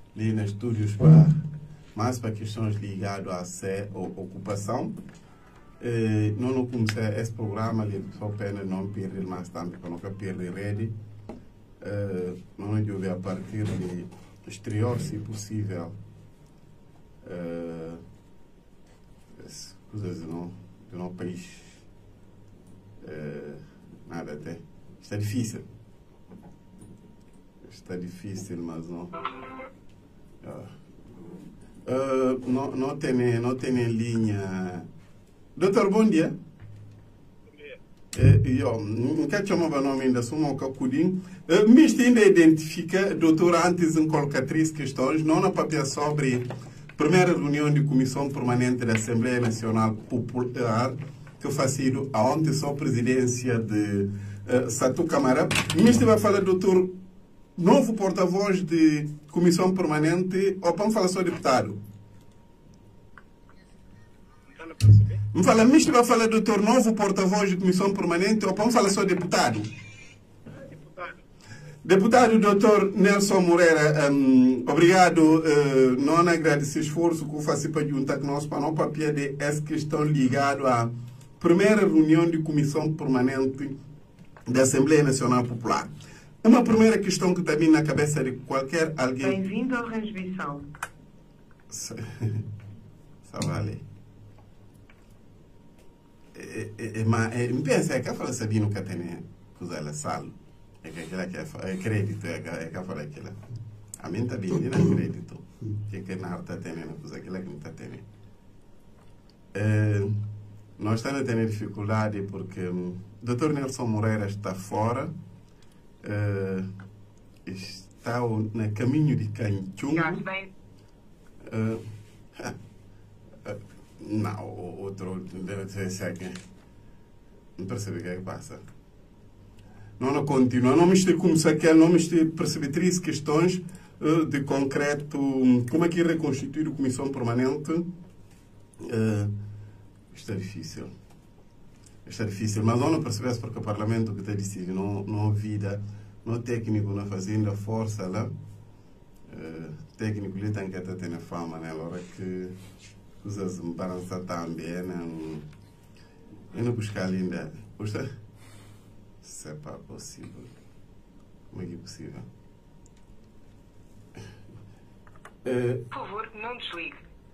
ali nos estúdios para mais para questões ligadas à ocupação. Não comecei esse programa ali só pena não perder mais tempo para nunca perder rede. Não eu a partir de exterior, se possível, coisas do nosso país. Nada até. Está difícil. Está difícil, mas não. Não tem linha. Doutor, bom dia. Eu nunca chamava nome ainda, sou um cacudinho. Misto ainda identifica, doutor, antes em colocar três questões, não na papel sobre primeira reunião de Comissão Permanente da Assembleia Nacional Popular, que foi sido ontem só presidência de Satu Camara. Misto vai falar, doutor, novo porta-voz de Comissão Permanente, ou vamos falar só deputado? Me fala, misto vai falar, doutor, novo porta-voz de Comissão Permanente, ou vamos falar só deputado? Deputado doutor Nelson Moreira, obrigado. Não agradecer o esforço que faz para juntar com nós para não papel de essa questão ligado à primeira reunião de Comissão Permanente da Assembleia Nacional Popular. Uma primeira questão que está vindo na cabeça de qualquer alguém. Bem-vindo ao Transmissão. Ça vale. Mas pensa que a fala sabia no que tem coisa ela salo. É que aquela que é crédito, é que a fala aquela. A mim está bem, não é crédito. Que na arte tem na coisa aquela que não está tendo. Nós estamos tendo dificuldade porque o Dr. Nelson Moreira está fora, está no caminho de Canchungo. Não, outro deve ser que não percebe o que é que passa. Não continua, não me estou como se aquele, não me estou perceber três questões de concreto, como é que reconstituir a Comissão Permanente. Está difícil. Está difícil, mas não percebes porque o Parlamento que está decidido, não vida, não técnico na fazenda, força lá. Técnico ele tem que ter fama, né? Agora que coisas me balançam também, não buscar ainda. Isso é pas possível. Como é que é possível? Por favor, não desligue.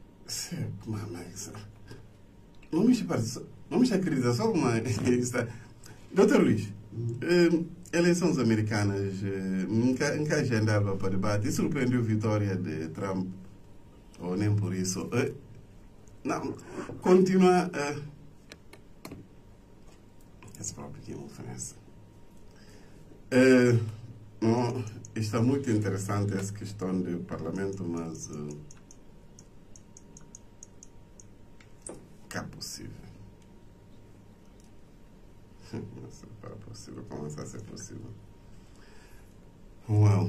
Não me acredita só uma. Doutor Luís, eleições americanas nunca agendava para debate. E surpreendeu a vitória de Trump? Ou nem por isso? Não, continua. Esse próprio que me oferece. Não, está muito interessante essa questão do Parlamento, mas que é possível. Não é possível, começar a ser possível. Well.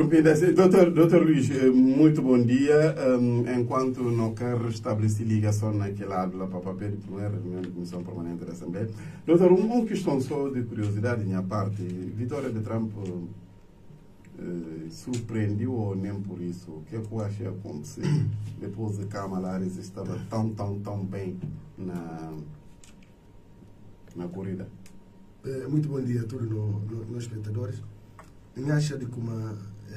Doutor Luís, muito bom dia. Enquanto não quero restabelecer ligação naquele lado lá para o papel de primeira reunião da Comissão Permanente da Assembleia, doutor, uma questão só de curiosidade da minha parte. Vitória de Trump surpreendeu ou nem por isso? O que é que eu achei acontecer depois de Kamala Harris estava tão bem na corrida? Muito bom dia a todos os espectadores. Eu acho que uma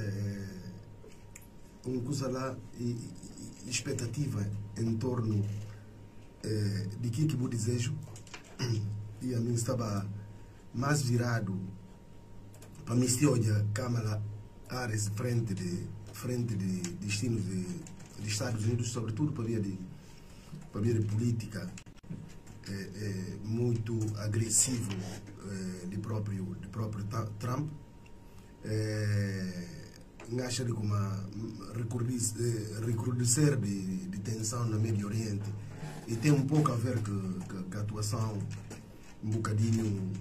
coisa lá expectativa em torno de que eu desejo, e a mim estava mais virado para me olhar Kamala Harris frente de destinos de Estados Unidos, sobretudo para via de política muito agressivo de próprio Trump. Acho que uma recrudescer de tensão no Médio Oriente e tem um pouco a ver com a atuação um bocadinho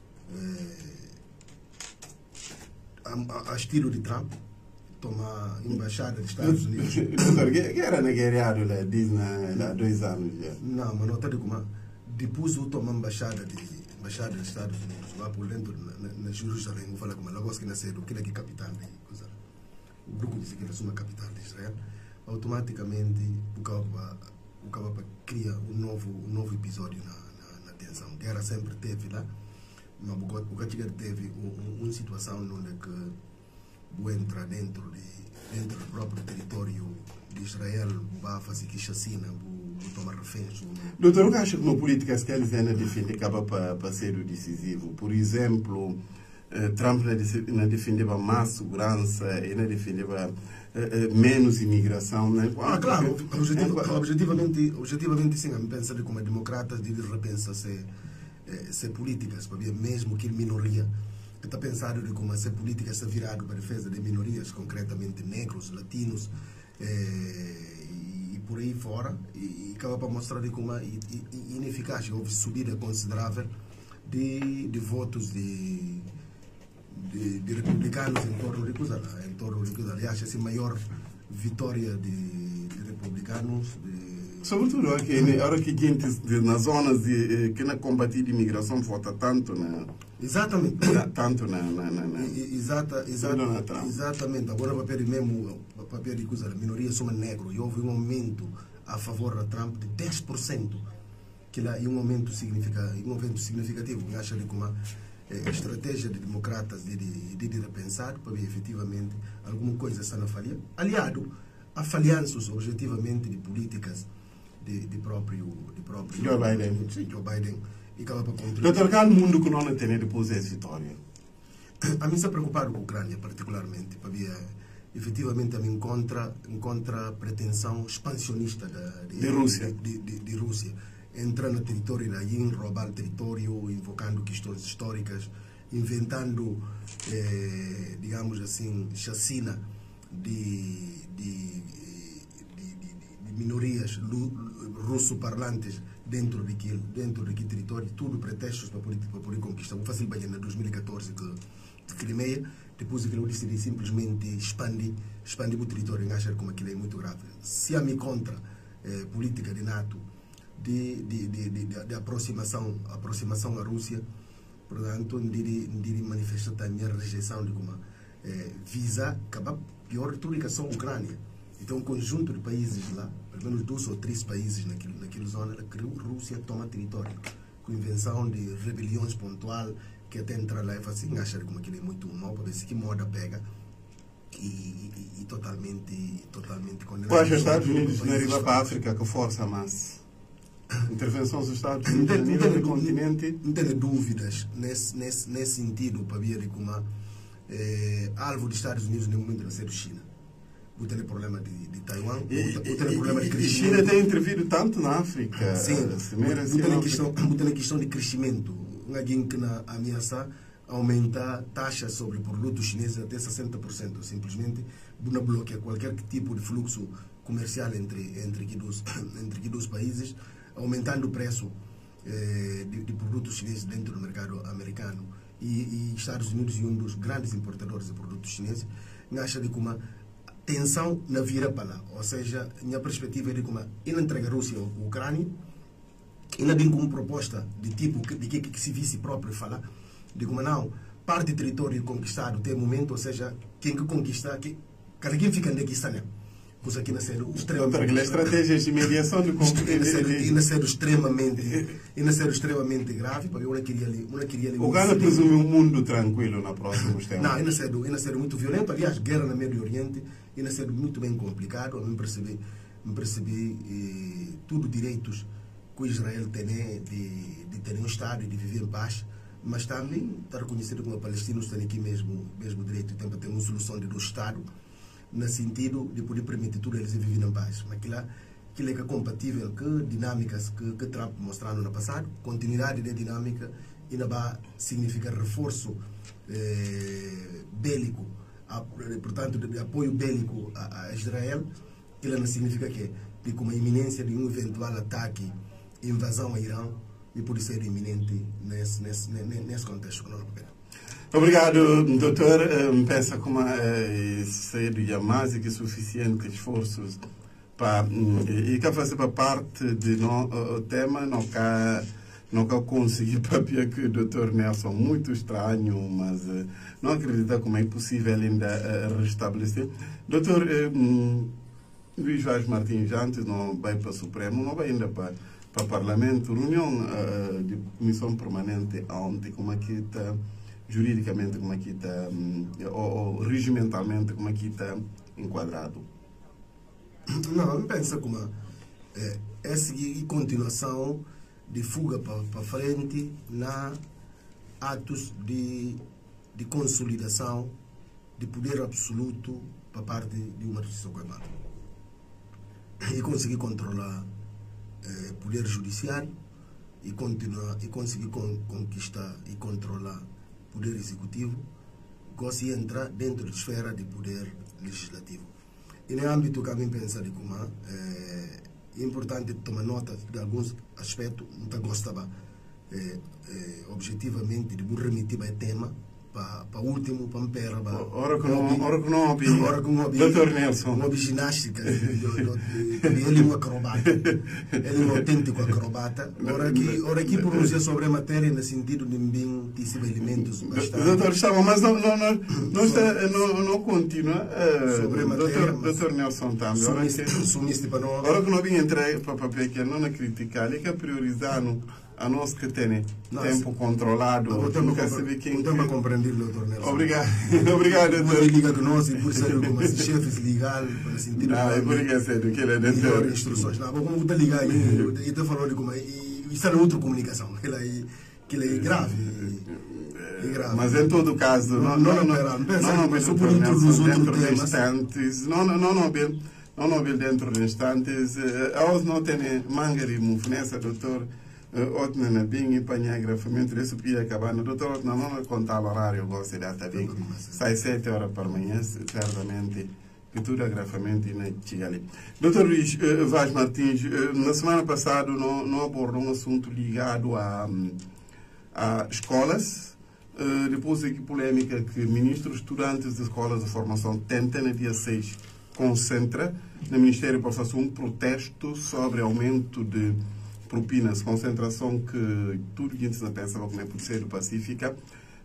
a estilo de Trump, tomar a embaixada dos Estados Unidos. Doutor, que era nigeriano lá, diz há 2 anos já. Não, mas não está de como depois eu tomo a embaixada dos Estados Unidos, lá por dentro, na Jerusalém, vou falar com ela, gosto que nascer, que é capital de coisa. O grupo diz que é uma capital de Israel, automaticamente o cabo cria um novo episódio na tensão. A guerra sempre teve lá, mas o que teve uma situação onde que entra dentro do próprio território de Israel, vai fazer que chacina, tomar reféns. Doutor, eu acho que uma política que eles ainda defendem acaba para ser o decisivo. Por exemplo, Trump não defendia mais segurança, ele não defendia menos imigração. Né? Claro, objetivamente sim, eu penso que como democratas de repensa ser políticas, mesmo que minoria, que está pensado de como ser políticas ser virado para a defesa de minorias, concretamente negros, latinos, e por aí fora, e acaba para mostrar de como é ineficaz. Houve subida considerável de votos de republicanos em torno de coisa. Aliás, essa maior vitória de republicanos. Sobretudo a hora que gente nas zonas que na combater de imigração vota tanto na. Exatamente. Tanto na exatamente. Agora papel mesmo, papel de coisa, minorias são negros, e houve um aumento a favor da Trump de 10%, que lá é um aumento significativo. Eu acho que uma estratégia de democratas de repensar para ver efetivamente alguma coisa está na falha, aliado a falhanças objetivamente de políticas de próprio Joe Biden. Joe Biden. E acaba para contribuir. Doutor, qual mundo que não tem depois dessa vitória? A mim está preocupado com a Ucrânia, particularmente, para ver efetivamente a mim contra a pretensão expansionista de Rússia. De Rússia. Entrar no território da IN, roubar o território, invocando questões históricas, inventando, digamos assim, chacina de minorias russo-parlantes dentro daquele território, tudo pretextos para poder conquistar. Vou fazer bem em 2014 de Crimeia, depois que eu decidi simplesmente expandir o território e achar como aquilo é muito grave. Se a mim contra política de NATO de aproximação à Rússia, portanto, de manifestar a minha rejeição de como visa acabar pior de tudo que só a Ucrânia. Então, um conjunto de países lá, pelo menos 2 ou 3 países naquela zona, a Rússia toma território, com invenção de rebeliões pontual, que até entrar lá e fazer assim, achar como aquilo é muito mal, para ver se que moda pega, e totalmente condenado. Quais os Estados Unidos não arriba para a África que força mais? Intervenção dos Estados Unidos no nível do continente? Não tenho dúvidas nesse sentido, para ver como alvo dos Estados Unidos no momento de ser China. O tem problema de Taiwan, o tem problema de crescimento. China tem intervido tanto na África. Sim, não tem questão de crescimento. Alguém que ameaça aumentar taxas sobre produtos chineses até 60%. Simplesmente não bloqueia qualquer tipo de fluxo comercial entre aqui dois países, aumentando o preço de produtos chineses dentro do mercado americano. E Estados Unidos é um dos grandes importadores de produtos chineses. acha de como tensão na vira para lá. Ou seja, minha perspectiva é de como ele entrega a Rússia ou a Ucrânia, ele vem com uma proposta de tipo de que se visse próprio falar, de como não, parte do território conquistado até o momento, ou seja, quem que conquista, cada quem fica onde que está, né? Coisa que nascer extremamente... estratégias de mediação de conflito... E nascer extremamente grave, porque eu não queria ali... O Ghana presume um mundo tranquilo na próxima tempos. Não, e nascer muito violento. Aliás, guerra no Médio Oriente, e nascer muito bem complicado. Eu me percebi tudo direitos que Israel tem de ter um Estado e de viver em paz, mas também está reconhecido como palestinos têm aqui mesmo direito para ter uma solução de dois Estados, no sentido de poder permitir tudo eles viverem em paz. Mas aquilo é compatível com dinâmicas que Trump mostrou no passado, continuidade da dinâmica, e não vai significar reforço bélico, portanto, de apoio bélico a Israel. Aquilo não significa que de como a iminência de um eventual ataque, invasão a Irã, e por ser iminente nesse contexto. Obrigado, doutor. Pensa como ser de mais que suficiente esforços para fazer parte de no tema não consegui papel que o doutor Nelson muito estranho, mas não acredita como é possível ainda restabelecer. Doutor Luís Vaz Martins, antes não vai para o Supremo, não vai ainda para o Parlamento, reunião de comissão permanente ontem, como aqui está juridicamente, como aqui está, ou regimentalmente, como aqui está enquadrado? Não, eu penso como é seguir continuação de fuga para frente na atos de consolidação de poder absoluto para parte de uma instituição armada. E conseguir controlar poder judiciário e conseguir conquistar e controlar poder executivo, conseguir entrar dentro da esfera de poder legislativo. E no âmbito que a mim pensa de como é importante tomar nota de alguns aspectos, não gostava objetivamente de remitir o tema para o último, para ora que não ouvi Dr. Nelson. Uma ginástica. Ele é um acrobata. Ele é um autêntico acrobata. Ora aqui pronuncia sobre a matéria no sentido de bem alimentos bastante. Doutor, estava, mas não continua. Sobre a matéria. Doutor Nelson também. Ora que não vim entrar para o papel que não criticar, ele quer priorizar a nós que tem tempo controlado. Não estou a compreender, doutor Nelson. Obrigado, doutor. Ele liga com nós e por ser como chefes legal, para sentir que ele é dentro instruções. Não, como está ligado aí, e está falando de como está na outra comunicação, que é grave. Mas em todo caso, não dentro de instantes, aos não tem mangari mufunessa, doutor. Outro na bem e panha agrafamento desse podia acabar no doutor não contar o horário gosto de até bem sai 7 horas para amanhã certamente que tudo agrafamento e não chega ali. Doutor Luís Vaz Martins, na semana passada não abordou um assunto ligado a escolas, depois da polêmica que ministros estudantes de escolas de formação tentam no dia 6 concentra no Ministério para fazer um protesto sobre aumento de propinas, concentração que tudo que a gente pensava como é por ser pacífica,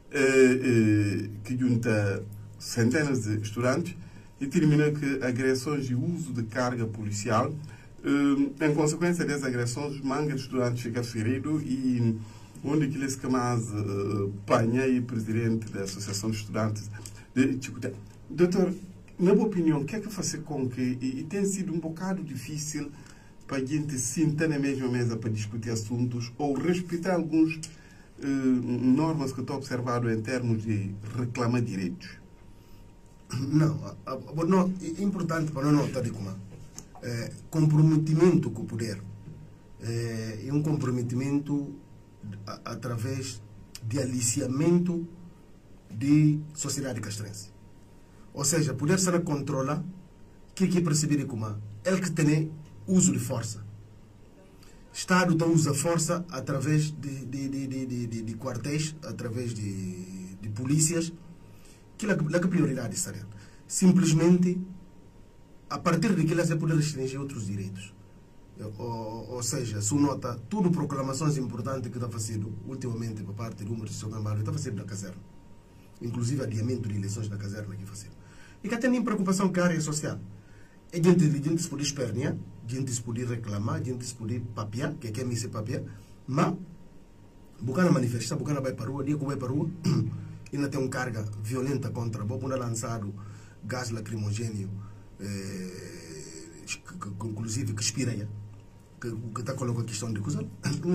que junta centenas de estudantes e termina que agressões de uso de carga policial, em consequência das agressões, manga de estudantes fica ferido e onde que eles que mais panha e presidente da Associação de Estudantes de Chicoté. Doutor, na minha opinião, o que é que fazer com que, e tem sido um bocado difícil para a gente sentar na mesma mesa para discutir assuntos ou respeitar algumas normas que estou observando em termos de reclamar direitos? Não, é importante para não notar de como comprometimento com o poder é um comprometimento através de aliciamento de sociedade castrense. Ou seja, poder ser controlar que é perceber como ele que tem uso de força. Estado então usa força através de quartéis, através de polícias, que é a prioridade, sabe? simplesmente, a partir daquilo, você poder restringir outros direitos. Ou seja, se nota, tudo proclamações importantes que está fazendo ultimamente por parte do Ministério do Trabalho, está fazendo na caserna. Inclusive adiamento de eleições na caserna que fazendo. E que tem nem preocupação com a área social. É gente se poder espernear, gente se poder reclamar, gente se poder papiar, que quer me ser papiar, mas bucana manifesta, bucana vai para a rua, dia que vai para a rua, ainda tem uma carga violenta contra, vou lançado gás lacrimogêneo, inclusive que expira, que está colocando a questão de coisa,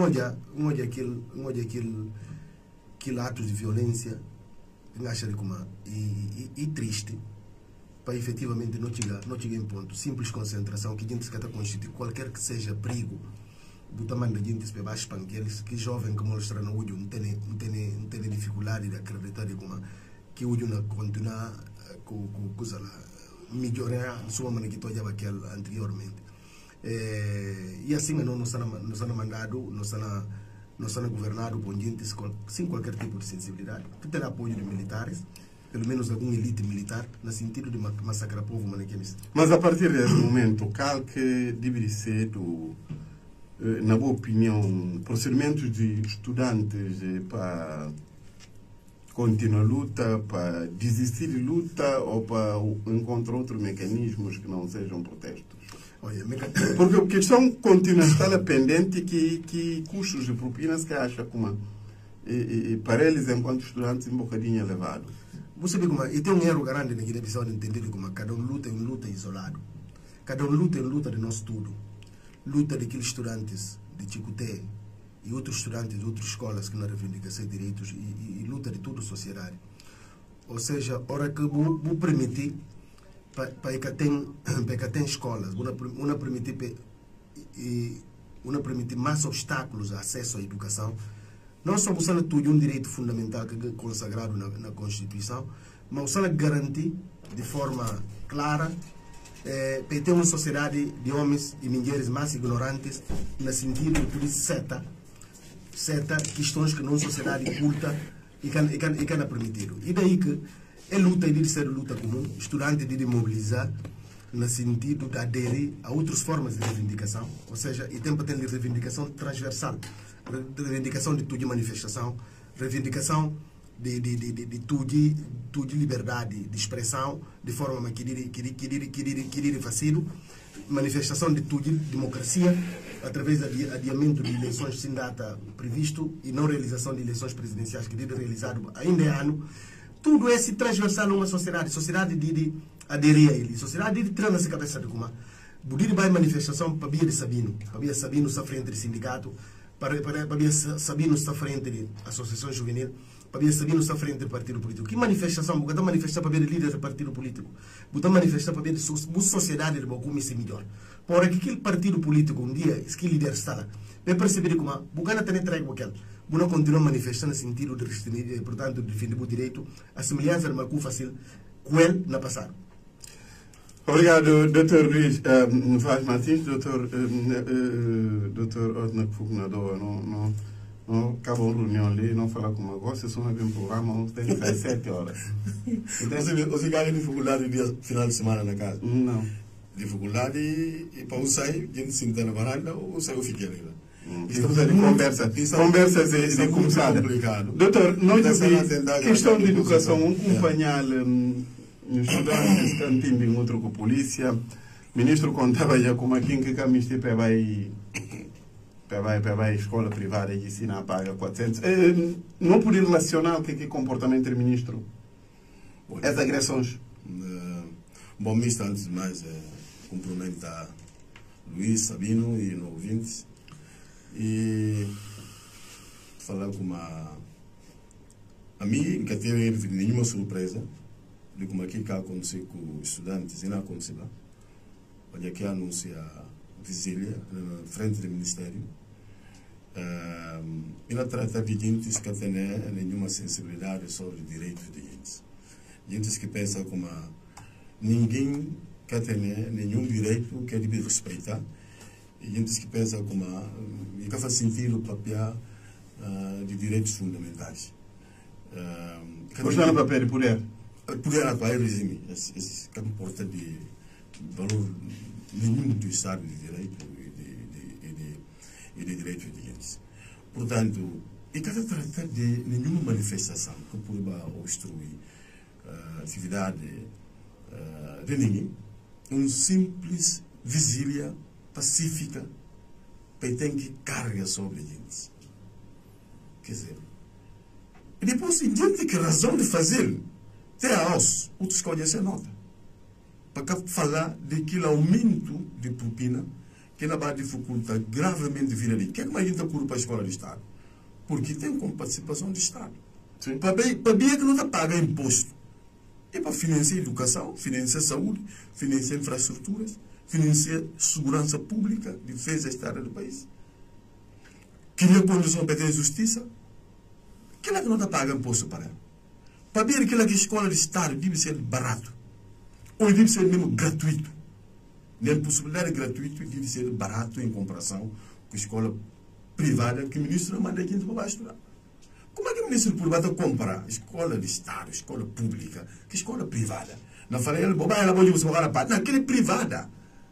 aquele ato de violência, acha como e triste, para efetivamente não chegar em ponto, simples concentração, que a gente se quer constituir, qualquer que seja perigo, do tamanho da gente se vai espancar, que jovem que mostra no olho não tem dificuldade de acreditar de como que o olho não continua com coisa lá, melhorar a sua maneira que tu olhava anteriormente. E assim não nos han mandado, nos han governado por gente sem qualquer tipo de sensibilidade, que terá apoio de militares, pelo menos alguma elite militar, no sentido de massacrar o povo. Mas a partir desse momento, qual que deveria ser, na boa opinião, procedimentos de estudantes para continuar a luta, para desistir de luta ou para encontrar outros mecanismos que não sejam protestos? Porque a questão continua a estar pendente que custos de propinas que acha como para eles, enquanto estudantes, um bocadinho elevado. Você vê como, e tem um erro grande na Guiné-Bissau de entender como cada um luta em luta isolado. Cada um luta em luta de nós tudo. Luta daqueles estudantes de Chicoté e outros estudantes de outras escolas que não reivindicam seus direitos e luta de toda a sociedade. Ou seja, a hora que vou permitir para que tem escolas, vou permitir mais obstáculos a acesso à educação. Não só buscando tudo um direito fundamental que é consagrado na Constituição, mas buscando garantir de forma clara para ter uma sociedade de homens e mulheres mais ignorantes, no sentido de por isso seta questões que não sociedade culta e que não permitido. E daí que é luta e de ser luta comum, estudante de mobilizar no sentido de aderir a outras formas de reivindicação, ou seja, e tem para ter reivindicação transversal, reivindicação de tudo manifestação, reivindicação de tudo liberdade de expressão, de forma que vacilo, manifestação de tudo democracia, através do adiamento de eleições sem data previsto e não realização de eleições presidenciais que deve realizado ainda é ano. Tudo esse transversal numa sociedade de aderir a ele, sociedade de tirar nessa cabeça de como Budir vai manifestação para Bia de Sabino está frente do sindicato, para Bia Sabino está frente de associação juvenil, para Bia Sabino está frente do partido político. Que manifestação? Porque está manifestar para Bia de líder do partido político, está manifestar para Bia de sociedade de Bocumi ser melhor. Por aquele partido político um dia, esse líder está lá, vai perceber como Bugana tem entregue com aquele. Não continua manifestando no sentido de, portanto, de defender o direito, a semelhança de Macu Facil, com ele na passada. Obrigado, Dr. Luís Vaz Martins, Dr. Otna Fugnador. Não acabou a reunião ali, não falar com o negócio, só não vem um programa, tem que sair 7 horas. Você ganha dificuldade no final de semana na casa? Não. Dificuldade e para sair, a gente senta na varanda ou sai o fiqueiro. Estamos a conversas de começar. Doutor, nós aqui, questão de educação, acompanhar os estudantes que estão em outro com a polícia, o ministro contava já como aqui que a ministra vai escola privada e ensina a paga 400. Não podia relacionar o que é comportamento do ministro? As agressões? Bom, ministro, antes de mais, cumprimento a Luís, Sabino e no ouvintes. E falar com a mim, nunca teve nenhuma surpresa de como aqui que aconteceu com os estudantes e não aconteceu. Olha que anuncia a vigília na frente do Ministério. E não trata de gente que não tem nenhuma sensibilidade sobre direitos de gente. Gente que pensa como ninguém quer ter nenhum direito que deve respeitar. E gente que pensa como e que faz sentido o papel de direitos fundamentais. Gostar do papel de poder? poder atuar regime, esse comporta de valor nenhum do Estado de Direito e de direitos de gente. Portanto, e cada trata de nenhuma manifestação que possa obstruir a atividade de ninguém, simples vigília pacífica que tem que carga sobre a gente. Quer dizer, e depois, diante que razão de fazer, tem a os, outros escolhem essa nota. Para falar daquele aumento de propina que não vai dificultar gravemente a vida ali. O que é que mais gente cura para a escola de Estado? Porque tem como participação do Estado. Para bem que não está paga imposto. É para financiar a educação, financiar a saúde, financiar infraestruturas, financiar segurança pública, defesa da Estado do país. Criar condição para ter justiça. Aquilo que não está paga imposto para ela. Para ver aquilo que a escola de Estado deve ser barato. Ou deve ser mesmo gratuito. Nem possibilidade de gratuito deve ser barato em comparação com a escola privada que o ministro não manda gente para estudar. Como é que o ministro privado compra escola de Estado, escola pública, que escola privada? Não falei, ela pode você pagar a parte. Não, aquela é privada.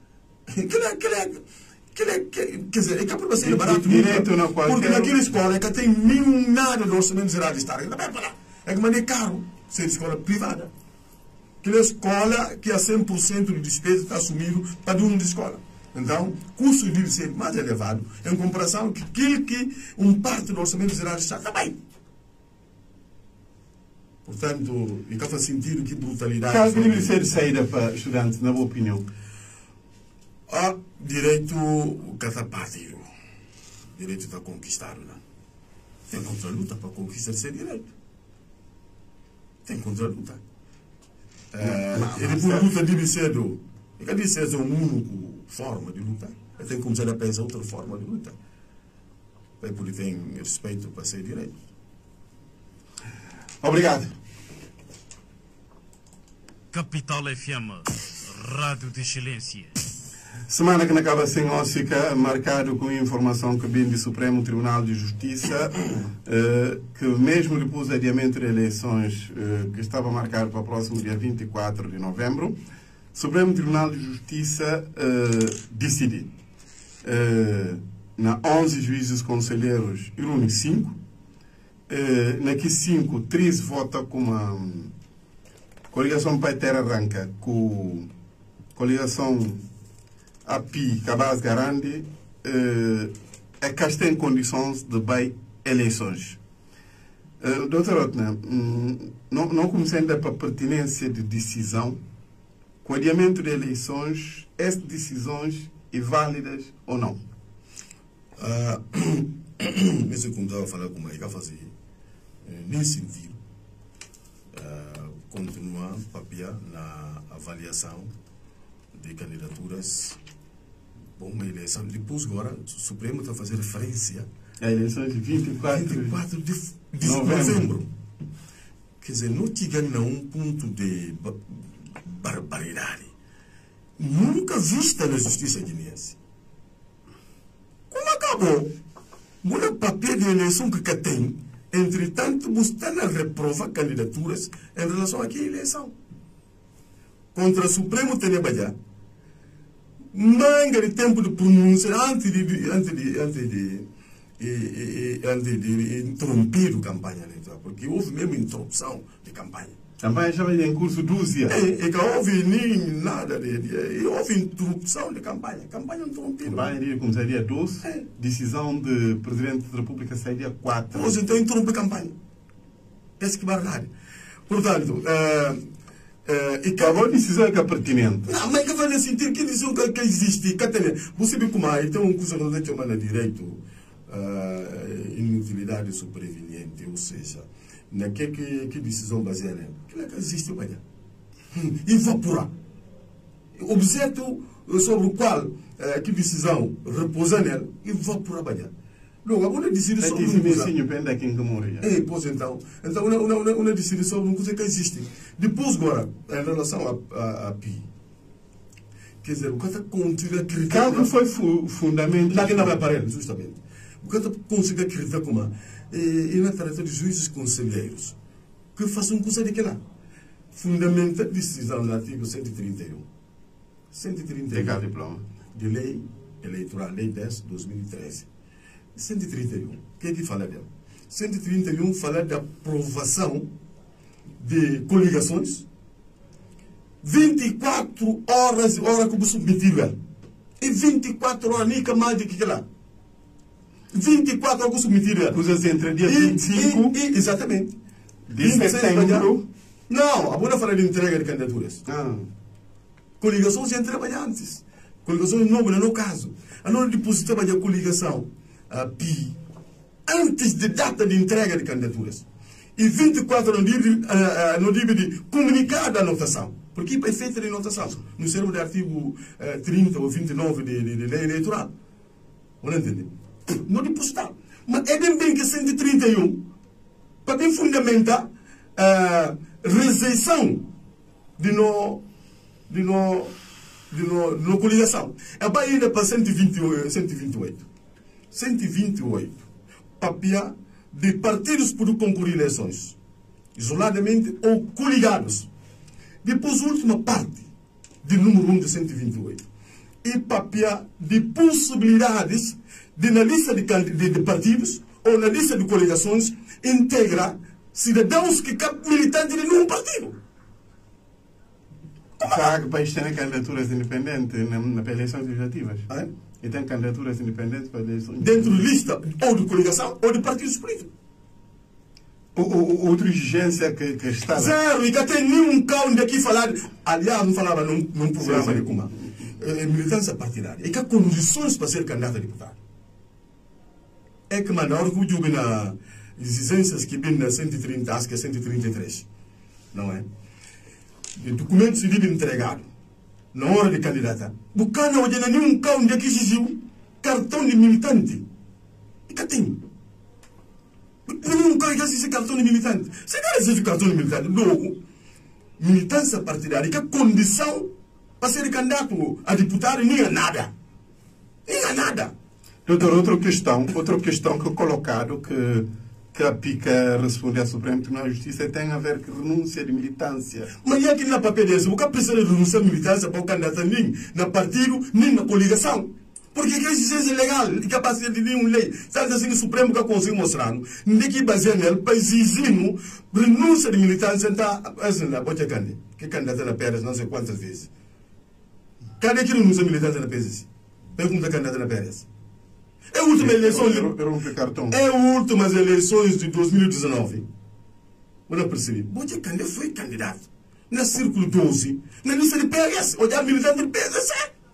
Quer dizer, é que a aprovação é barato. Porque naquela escola é que tem nada de orçamento geral de Estado. É que é caro ser escola privada. Aquela escola que a 100% de despesa está assumido para dono de escola. Então, o custo deve ser mais elevado em comparação com aquilo que parte do orçamento geral do Estado também. Portanto, e que faz sentido que brutalidade. Qual deve ser saída para estudantes, na boa opinião? Direito cada partido. Direito está conquistado. Não? Tem contra-luta para conquistar esse direito. Tem contra-luta. Ele por luta deve ser deve ser uma única forma de lutar. Ele tem que começar a pensar outra forma de lutar. Porque tem respeito para ser direito. Obrigado. Capital FM, Rádio de Excelência. Semana que acaba sem óssica, marcado com informação que vem do Supremo Tribunal de Justiça, que mesmo depois do adiamento de eleições que estava marcado para o próximo dia 24 de novembro, o Supremo Tribunal de Justiça decidiu, na 11 juízes conselheiros, reúne 5, naqueles 5, 3 votam com a coligação Pai Terra Arranca, com coligação API Cabaz Garande, é que tem condições de bem eleições. Doutor Otna, não começando para a pertinência de decisão, com o adiamento de eleições, essas decisões são válidas ou não? Mesmo como estava a falar com o Maica, fazer nesse sentido, continuar a papiar na avaliação de candidaturas. Bom, uma eleição. Depois, agora, o Supremo está a fazer referência a eleições de 24 de novembro. Quer dizer, não chegando a um ponto de barbaridade nunca vista na justiça guineense. Como acabou? O papel de eleição que tem, entretanto, você está a reprovar candidaturas em relação àquela eleição. Contra o Supremo tem a baixar. Manga de tempo de pronúncia antes de interromper a campanha eleitoral, porque houve mesmo interrupção de campanha. A campanha estava em curso 12 dias. E que houve nem nada houve interrupção de campanha. Campanha interrompida. A campanha começaria 12, decisão de Presidente da República sairia 4. Pois então interrompe a campanha. Essa que barbaridade. Portanto, e a boa decisão é que é pertinente. Não, mas que faz sentir que decisão que existe. Você vê como aí tem uma coisa que nós chamamos de direito inutilidade sobreveniente, ou seja, que decisão baseada nela? Aquilo que existe amanhã. Evaporar. Objeto sobre o qual que decisão repousa nela, evaporar amanhã. Logo, agora decide sobre uma coisa. Pois então uma decide sobre uma coisa que existe. Depois, agora, em relação a PI, quer dizer, o que está conseguindo acreditar. Qual foi o fundamento? Lá que não vai aparelho, justamente. O que está conseguindo acreditar como é na tarefa de juízes conselheiros que façam coisa de que lá. fundamenta a decisão no artigo 131. 131 De cada diploma. de lei eleitoral, lei 10 de 2013. 131, o que é que fala dela? 131 fala da aprovação de coligações 24 horas como submetido. E 24 horas, nem mais do que lá. 24 horas submetido. Usa-se entre dia 25 exatamente. de setembro. Não, a boa fala de entrega de candidaturas. Coligações já trabalham antes. Coligações não, no caso. A não depositava a coligação a PI antes da data de entrega de candidaturas. E 24 no nível de comunicado a anotação. Porque é feita de anotação. No servo do artigo 30 ou 29 de lei eleitoral. Não entende? Não depositar. Mas é bem que 131 para bem fundamentar a rejeição de no coligação. É para ir para 128. 128. Papia de partidos por concorrer eleições, isoladamente ou coligados. Depois, a última parte de número 1 de 128. E papia de possibilidades de, na lista de partidos ou na lista de coligações, integrar cidadãos que são militantes de nenhum partido. Será que o país tem candidaturas independentes nas eleições legislativas? É? E tem candidaturas independentes para eleições? Dentro de lista ou de coligação ou de partidos políticos. Outra exigência que está lá. Zero, e que tem nenhum cão daqui falar. Aliás, não falava num programa de Kuma. Militância partidária. E que há condições para ser candidato a deputado. É que, mano, na hora que eu digo nas exigências que vêm na 130, acho que é 133. Não é? De documentos de entregado na hora de candidatar. O cara não tem nenhum cão daqui exigiu cartão de militante. E que tem. Nenhum cara que exige cartão de militante. Se o cara exige cartão de militante, logo, militância partidária, que é condição para ser candidato a deputado, nem a nada. Nem a nada. Doutor, outra questão que é colocado que a PICA responde ao Supremo Tribunal de Justiça tem a ver com renúncia de militância. Mas é que na papel desse, o que precisa de renúncia de militância para o candidato nem na partido, nem na coligação. Porque que exigência legal e capacidade de nenhuma lei. Sabe assim, o Supremo que conseguiu mostrar, nem que baseia nele para exigir renúncia de militância, então, assim, na bote que candidato na PERES não sei quantas vezes. Cadê que renúncia de militância na PERES? Pergunta a candidato na PERES. É a última eleição. É as últimas eleições de 2019. Eu não percebi. Bote candidato foi candidato. Na Círculo 12, na lista de PRS, olhar militante de PSC.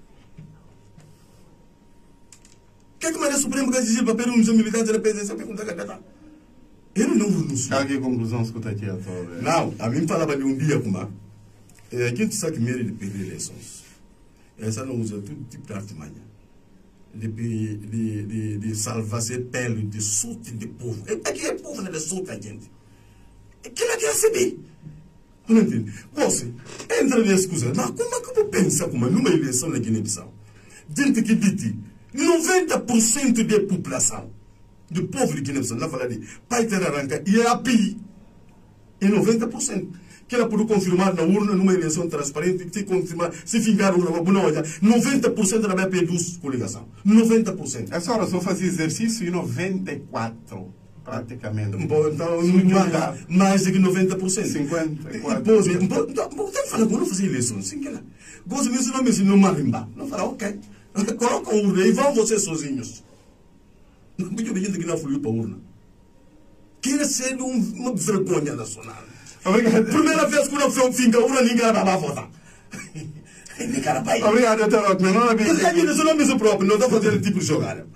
O que é que o Supremo quer exigir para perder um militante da PSC? Pergunta a candidato. Ele não renunciou. Qual é a conclusão que você tinha? Não, a mim falava de um dia como a gente sabe que medo de perder eleições. Essa não usa todo tipo de artimanha. De salvar ser pele, de surte de povo. É que é povo, não é de surte a gente. É que ela quer receber. Não entende? Você entra nessa coisa, mas como é que eu penso como numa eleição na Guiné-Bissau? Gente que diz 90% da população, do povo de Guiné-Bissau, não fala de pai ter arranca, e é a PI. E 90%. Que ela pode confirmar na urna, numa eleição transparente, se confirmar, se fingar a urna, não olha, 90% da minha PDUS coligação. 90%. A senhora só fazia exercício em 94%, praticamente. Bom, então, mais de 90%. 54%. Então, fala, não fazer eleições, sim que lá. Gosto mesmo, não me ensinou marimba. Não fala, ok. Coloca a urna e vão vocês sozinhos. Não me diga que não fui para a urna. Quer ser uma vergonha nacional. Obrigado. Primeira vez que eu finca urna, ninguém vai votar. Obrigado, doutor Otman. Não é bem. Isso não é mesmo próprio, não está fazendo tipo de jogada.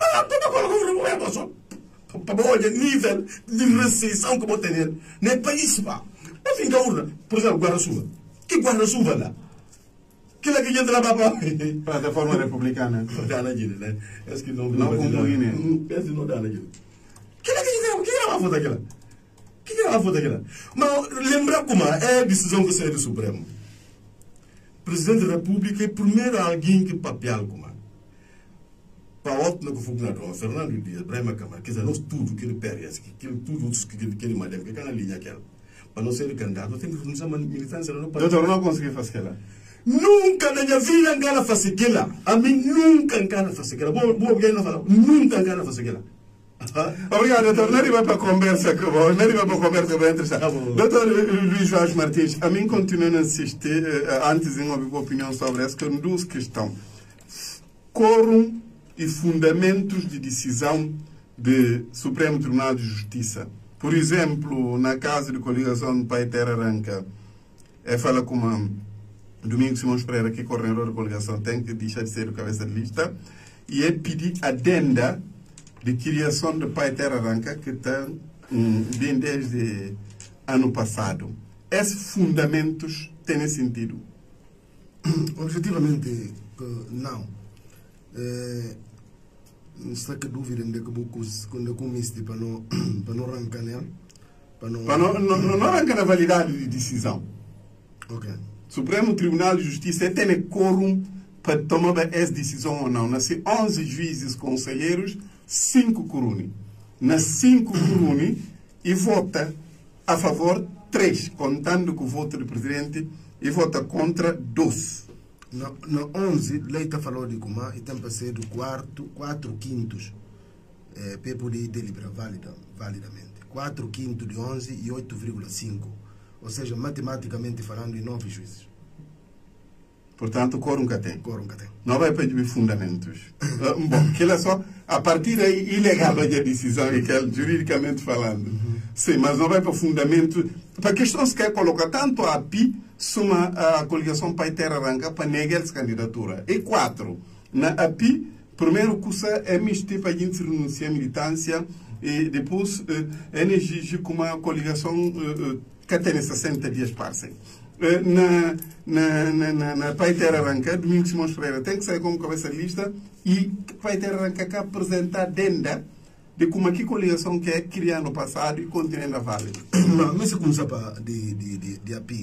Olha, nível de recessão que eu vou ter no país, pá. Eu finca urna. Por exemplo, guarda-chuva. Que guarda-chuva lá? Que lá que entra lá para plataforma republicana. Não dá na Guiné, né? Acho que não como Guiné. Esse não dá na Guiné. Que lá que entra? Que lá vai votar aquela? Que lá vai votar aquela? Mas lembra como é a decisão que saiu do Supremo. O Presidente da República é o primeiro alguém que papel como para o outro que foi governador, Fernando Dias, Brahma Câmara, quer dizer, nós tudo que ele perde, tudo que ele manda, que é na linha aquela. para não ser candidato, tem que renunciar à militância no partido. Doutor, não consegui fazer aquilo. Nunca na minha vida engana fazer aquilo. A mim nunca engana fazer aquilo. Vou alguém não falar, nunca engana fazer aquilo. Obrigado, doutor. Não arriba para a conversa que vou. Não arriba para a conversa que vou interessar. Doutor Luís Jorge Martins, a mim continuando a insistir, antes de ouvir a opinião sobre essa, que duas questões. Quórum e fundamentos de decisão do Supremo Tribunal de Justiça. Por exemplo, na casa de coligação de Pai Terra Arranca, fala como Domingos Simões Pereira, que coordenador da coligação, tem que deixar de ser o cabeça de lista, e pedir adenda de criação de Pai Terra Arranca, que está bem desde ano passado. Esses fundamentos têm sentido? Objetivamente, não. Não está que dúvida de que quando comiste para não arrancar nele, para não arrancar na validade de decisão. Ok. Supremo Tribunal de Justiça tem quórum para tomar essa decisão ou não. Nasce 11 juízes conselheiros, 5 curuni. Nas 5 curuni e vota a favor 3, contando com o voto do presidente, e vota contra 12. No 11, Leita falou de Kumá e tem para ser do 4/5 para poder deliberar validamente. 4/5 de 11 e 8,5. Ou seja, matematicamente falando, em 9 juízes. Portanto, quórum que tem. Quórum que tem. Não vai pedir fundamentos. Bom, que é só, a partir daí, ilegal a decisão, juridicamente falando. Sim, mas não vai para fundamento. Para questão se quer colocar tanto a API, suma a coligação Pai Terra Arranca para negar essa candidatura. E 4, na API, primeiro curso é mistério para a gente renunciar à militância e depois exigir como a coligação que tem 60 dias para ser. Na Pai Terra Arranca, Domingos Simões Pereira tem que sair como cabeça de lista e Pai Terra Arranca quer apresentar denda de como a coligação que é criada no passado e continua a valer. Mas se começar de API,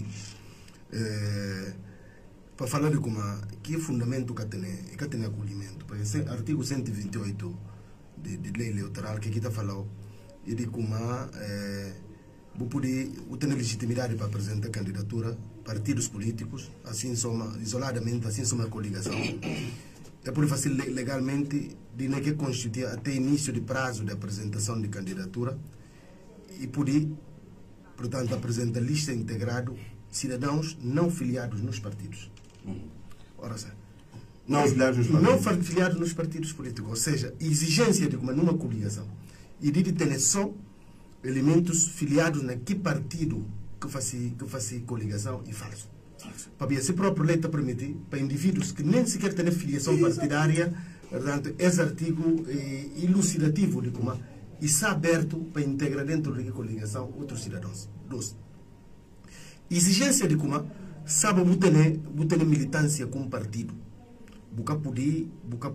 para falar de como que fundamento que tem acolhimento, por exemplo, artigo 128 de lei eleitoral que aqui está falando e de como vou poder ter legitimidade para apresentar candidatura, partidos políticos, assim soma isoladamente, assim soma a coligação. É por fazer legalmente de que constitui até início de prazo de apresentação de candidatura e poder, portanto, apresentar lista integrada cidadãos não filiados nos partidos. Ora, certo. Não filiados nos partidos políticos, ou seja, exigência de como numa coligação e de ter só elementos filiados naquele partido que faz coligação e falso. Para esse próprio lei está permitido para indivíduos que nem sequer têm filiação partidária, portanto, esse artigo é elucidativo de como e está aberto para integrar dentro da coligação outros cidadãos. 2. Exigência de como sabe ter militância com um partido, buca poder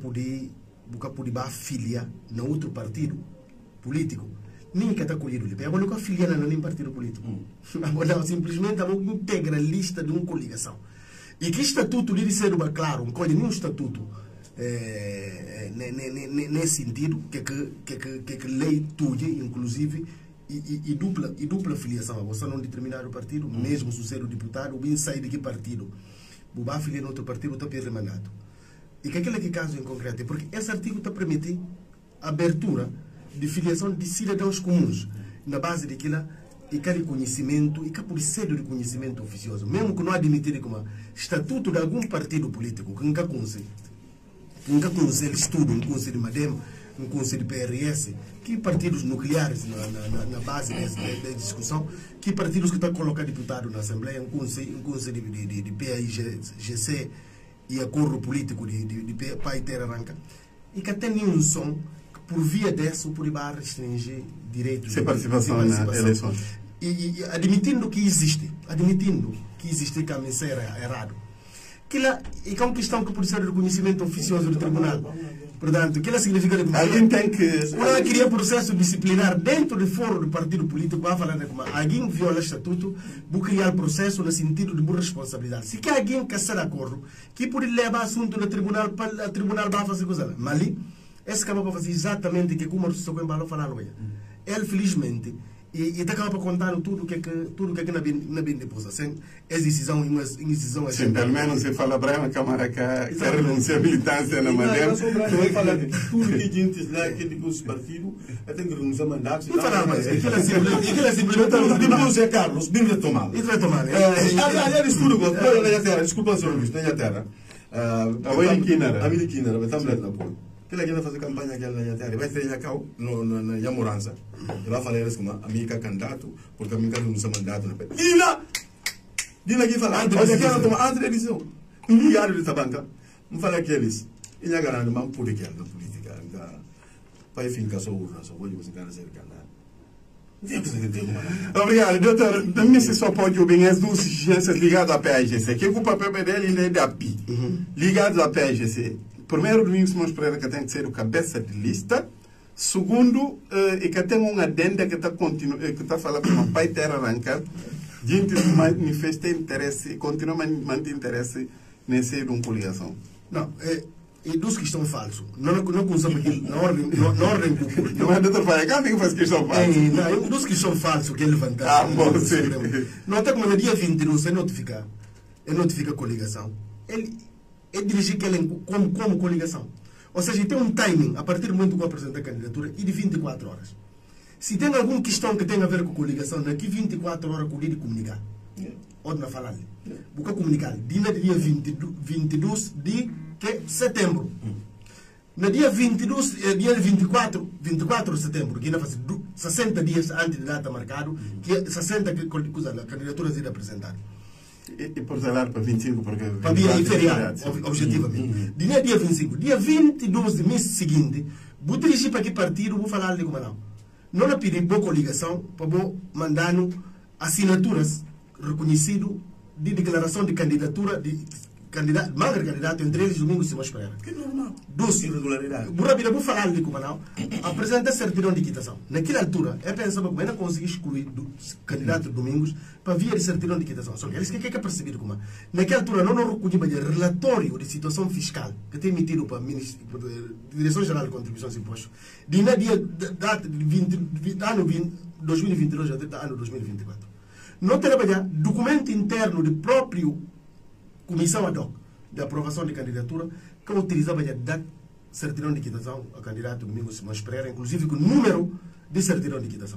filiar na outro partido político. Ninguém está colhido ali. Agora não filia em nenhum partido político. Agora simplesmente integra a lista de uma coligação. E que estatuto deve ser claro, não colhe nenhum estatuto nesse sentido, que lei tuya, inclusive, e dupla filiação. Você não determinar o partido, mesmo se ser o deputado, bem sair de que partido. O vai filiar em outro partido, está perdendo mandato. E que aquele caso em concreto, porque esse artigo está permitindo abertura de filiação de cidadãos comuns, na base daquilo e que reconhecimento, e que por ser de reconhecimento oficioso, mesmo que não admitir como estatuto de algum partido político, que nunca consegue estudo, um conselho de MADEM, um conselho de PRS, que partidos nucleares na base da discussão, que partidos que estão colocando deputado na Assembleia, um conselho de PAIGC e acordo político de Pai Terra Arranca, e que tem um som por via dessa, por ir restringir direitos de participação nas eleições. E admitindo que existe que a mensagem é errado. E que é uma questão que pode ser reconhecimento oficioso do tribunal. Portanto, aquilo significa que alguém tem que... Quando cria processo disciplinar dentro do fórum do partido político, vai falar como alguém viola o estatuto, vai criar processo no sentido de boa responsabilidade. Se que alguém quer ser de acordo, que pode levar assunto no tribunal, para o tribunal vai fazer coisa. Mas ali, esse acaba para fazer exatamente o que o Marcos Socorro falou hoje. Ele, felizmente, e acaba para contar tudo o que é que na bem depois. Assim, é decisão assim. Sim, pelo menos se fala para a Câmara que renuncia a militância na Madeira. Não fala tudo que gente lá, que os partidos tem que renunciar mandatos. Não fala mais. Aquilo é simplesmente. Depois é Carlos, bem retomado. Isso vai tomar. Aliás, tudo, desculpa, senhor Luís, na terra. A Miliquina, vai estar na apoio. Aquela que vai fazer campanha aqui na terra, vai ter cá na Morança. Ele vai falar isso como a minha candidato, porque a minha renuncia mandato. Dina aqui fala, olha aqui ela toma antes da eleição. Um milhar de tabanca. Não fala aqueles. Ele é garante, mas por aqui na política. Para ficar só urna, só vou você ganhar ser candidato. Obrigado, doutor. Da minha se só pode ouvir as duas exigências ligadas à PAGC. Que é o papel dele ainda é da PI. Ligados à PAGC. Primeiro, Domingos Simões Pereira que tem que ser o cabeça de lista. Segundo, e que tem uma adenda que está falando com uma pai terra arrancar. Gente manifesta interesse, continua a manter interesse nessa de uma coligação. Não, e dos que estão falsos. Não começamos aqui na ordem Não é doutor Faia, quem faz que estão falsos? Não, dos que são falsos que ele levantar. Bom, sim. Não, até como no dia 22 ele notifica a coligação. Ele dirige aquele como coligação. Ou seja, tem um timing, a partir do momento que eu apresento a candidatura, e de 24 horas. Se tem alguma questão que tem a ver com coligação, daqui 24 horas eu de comunicar. Ou de não falar. Vou comunicar. Dia 22 de setembro. No dia 22, dia 24 de setembro, que ainda faz 60 dias antes da data marcada, que é 60 que a candidatura será apresentada. E por falar para 25, porque... Para dia feriado, objetivamente. Dia 25. Dia 22 do mês seguinte, vou dirigir para que partido, vou falar ali como não. Não é pedir boa coligação, para vou mandar assinaturas reconhecidas de declaração de candidatura de candidato, entre eles Domingos Simões Pereira. Que normal. Dos irregularidades. Vou falar ali como não. Apresenta certidão de quitação. Naquela altura, eu pensava que ainda consegui excluir do candidato Domingos para via de certidão de quitação. Só que eles que é percebido como naquela altura não recolhi o relatório de situação fiscal que tem emitido para a Direção Geral de Contribuições e Impostos de ano 2022 até ano 2024. Não trabalhar documento interno de próprio comissão ad hoc de aprovação de candidatura que utilizava a certidão de quitação a candidato Domingos Simões Pereira, inclusive com o número de certidão de quitação.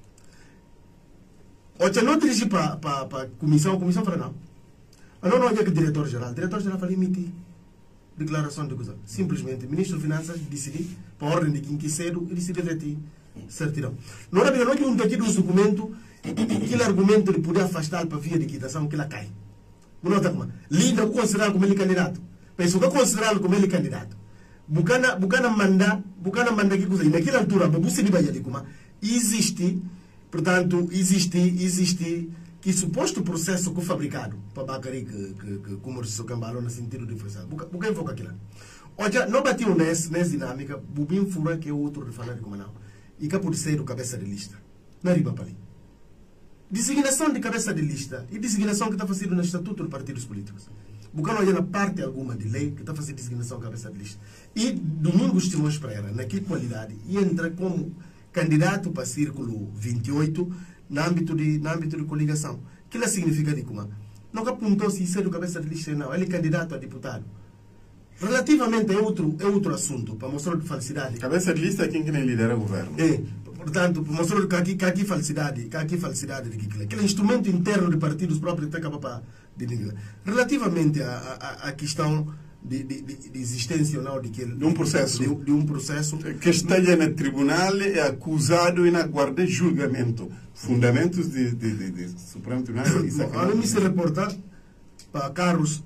Ou não dirigi para a comissão fala não. Não é que o diretor-geral vai emitir declaração de coisa. Simplesmente o ministro de Finanças decide, para a ordem de quem cedo, e decide retirar certidão. Não é que não aqui dos documentos, aquele argumento de poder afastar para via de quitação que ela cai. Não está como linda considerar como ele candidato. Mas se eu considerar como ele candidato, bucana manda que coisa. Naquela altura, para você dizer ali como existe, portanto, existe que suposto processo que fabricado para Bacari que comerciou cambalo no sentido de fazer. Buca invoca aquilo. Olha, não bateu nessa dinâmica, bubim fura que é outro de falar de como não. E que pode ser do cabeça de lista. Não riba para ali. Designação de cabeça de lista e designação que está fazendo no Estatuto dos Partidos Políticos. Bucano olha na parte alguma de lei que está fazendo designação de cabeça de lista. E Domingos Simões Pereira, naquela qualidade, entra como candidato para Círculo 28 no âmbito de coligação. O que ela significa de como? Não apontou se ser do cabeça de lista não. Ele é candidato a deputado. Relativamente é outro assunto, para mostrar a falsidade. Cabeça de lista é quem lidera o governo. Portanto, mostrou que aqui falsidade de que aquele instrumento interno de partidos próprios que acaba para relativamente à questão de existência ou não de um processo que está no tribunal é acusado e na guarda de julgamento fundamentos de Supremo Tribunal. Agora me se reportar para caros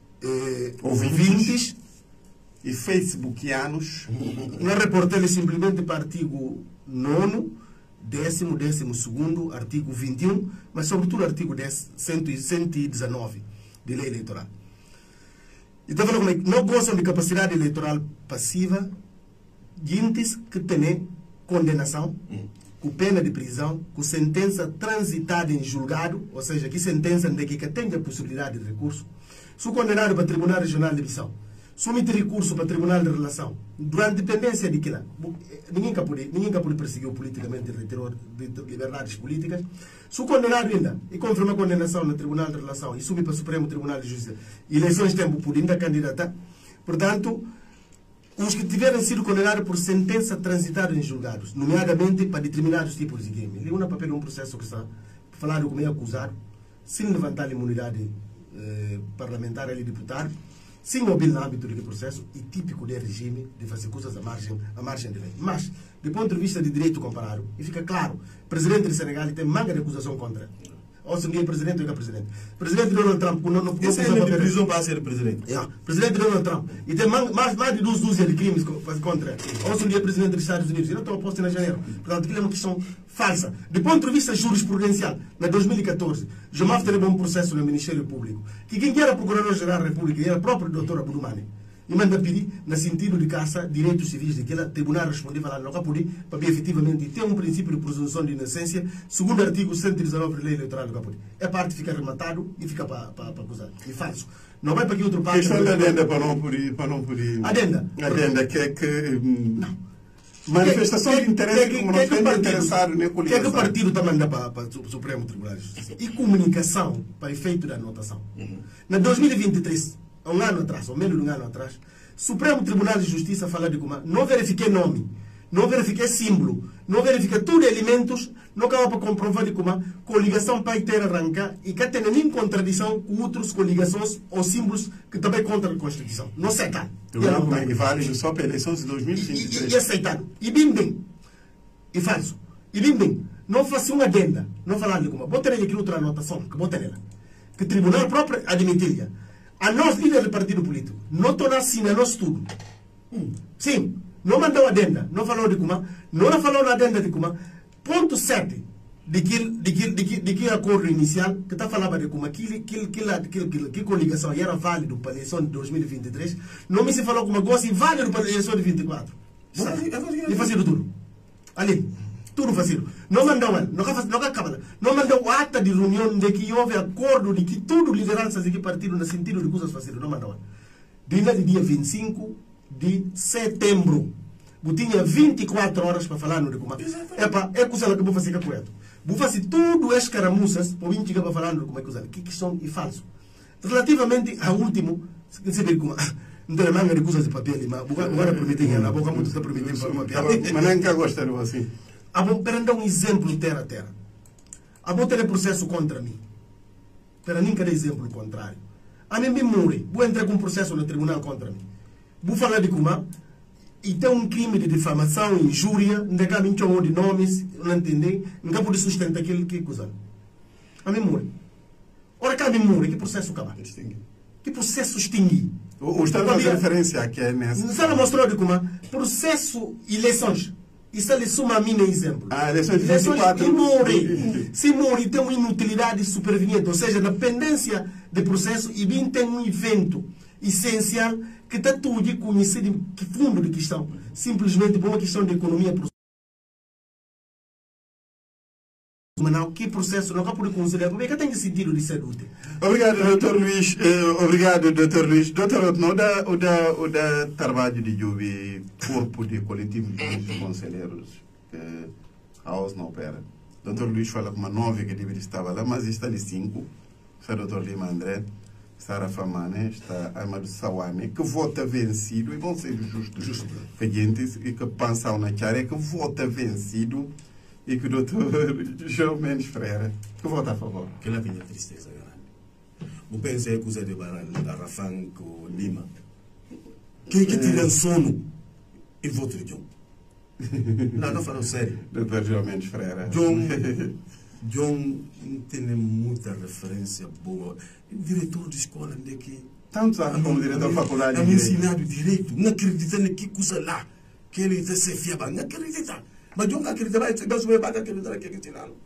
ouvintes e facebookianos, não reportei simplesmente para artigo 9, 10º, 12º, artigo 21, mas sobretudo artigo 119 de lei eleitoral. E está falando como não gostam de capacidade eleitoral passiva, gente que tem condenação, com pena de prisão, com sentença transitada em julgado, ou seja, que sentença de que tem a possibilidade de recurso, sou condenado para o Tribunal Regional de Missão. submete recurso para o Tribunal de Relação. Durante a dependência de aquilo, ninguém pode perseguir politicamente de liberdades políticas. Se o condenado ainda e confirma a condenação no Tribunal de Relação e sube para o Supremo Tribunal de Justiça, eleições tempo por ainda candidatar, portanto, os que tiverem sido condenados por sentença transitada em julgados, nomeadamente para determinados tipos de crime. Ele não papel um processo que está falado como é acusado, sem levantar a imunidade parlamentar ali deputado, sem mobil no âmbito do processo e típico do regime de fazer coisas à margem de lei. Mas, do ponto de vista de direito comparado, e fica claro, o presidente de Senegal tem manga de acusação contra. Ou se ninguém é presidente, ou é presidente. Presidente Donald Trump não esse é de prisão para ser presidente. Presidente Donald Trump. E tem mais de 12 de crimes contra. Ou se ninguém é presidente dos Estados Unidos. E não estou oposto em janeiro. Portanto, aquilo é uma questão falsa. Do ponto de vista jurisprudencial, na 2014, Jomaf teve um processo no Ministério Público, que quem era Procurador-Geral da República era o próprio Dr. Abdumani. E manda pedir, no sentido de caça, direitos civis daquele tribunal responder, falar, não pode, para efetivamente ter um princípio de presunção de inocência, segundo o artigo 119 da lei eleitoral do Capuri. É parte fica rematado e fica para acusar. E falso. Não vai para aqui outro parte. Questão da adenda para não poder. Adenda? Adenda que é que. Não. Manifestação de interesse como não estamos interessados nem coligação. O que é que o partido está mandando para o Supremo Tribunal de Justiça? E comunicação para efeito da anotação. Na 2023, há um ano atrás, ou menos de um ano atrás, Supremo Tribunal de Justiça fala de como não verifiquei nome, não verifiquei símbolo, não verifiquei tudo elementos, não acaba para comprovar de como coligação para ter arrancar e que tem nem contradição com outras coligações ou símbolos que também contra a Constituição. Não aceitado. E válido só para eleições de 2023. E aceitado. E bem. E falso. E bem. Não faça uma adenda. Não falar de como. Bota aqui outra anotação, que bota nela. Que o tribunal próprio admitia. A nós, líder do partido político, não tornar assim a nós tudo. Sim, não mandou adenda, não falou de como, não falou na adenda de como. Ponto 7 de que acordo inicial, que está falando de como que coligação era válido para a eleição de 2023, não me se falou como gosto válido para a eleição de 2024. E fazer tudo. Ali. Tudo fazido. Não mandou não mandou ata de reunião de que houve acordo de que tudo lideranças de que partido no sentido de coisas fazidas. Não mandou. Dia 25 de setembro. Eu tinha 24 horas para falar no de como. É coisa que eu vou fazer correto. Vou fazer tudo as caramuças para vir chegar para falar no como é coisa. Que são e falso. Relativamente ao último, você vê como. Não tem manga de coisas de papel, mas agora prometem na boca muito está prometendo para uma piada. Mas nem que gostaram assim. Para dar um exemplo terra a terra. Vou ter processo contra mim. Para nem querer exemplo contrário. A mim me morre. Vou entrar com um processo no tribunal contra mim. Vou falar de como e tem um crime de difamação, injúria, não tem me chamou de nomes, não entendem, não pode sustentar aquilo que acusam. A mim morre. Ora que a mim morre, que processo acaba? Que processo extingue? O Estado faz referência aqui é nessa. Você não mostrou de como processo eleições. Isso é suma a mim exemplo. Eleições de 24. E morre. Se morre, tem uma inutilidade superveniente. Ou seja, na pendência de processo, e bem tem um evento essencial que está tudo conhecido que fundo de questão. Simplesmente por uma questão de economia. Não, que processo não pode considerar. Como é que tem sentido de ser útil? Obrigado, Dr. Luís. Obrigado, Dr. Luís. Dr. O da trabalho de Juve, corpo de coletivo de conselheiros, que a OS não opera. Dr. Luís fala com uma 9 que deveria estar lá, mas está de 5. Está o Dr. Lima André, está Rafa Mane, está Amadou Sawane, que vota vencido, e vão ser justos pedientes, e que pensam na cara, que vota vencido. E que o doutor João Mendes Freire, que vota a favor. Que lá vinha tristeza grande. Eu pensei que usei de Rafan com Lima. Que tira sono e voto de John. Não falando sério. Doutor João Mendes Freire. John tem muita referência boa. Diretor de escola de que. Tanto sabe como diretor da faculdade. É ensinado direito. Não acredita que coisa lá. Que ele está se fiaba. Não acredita. Mas John acredita, vai acreditar que ensinaram.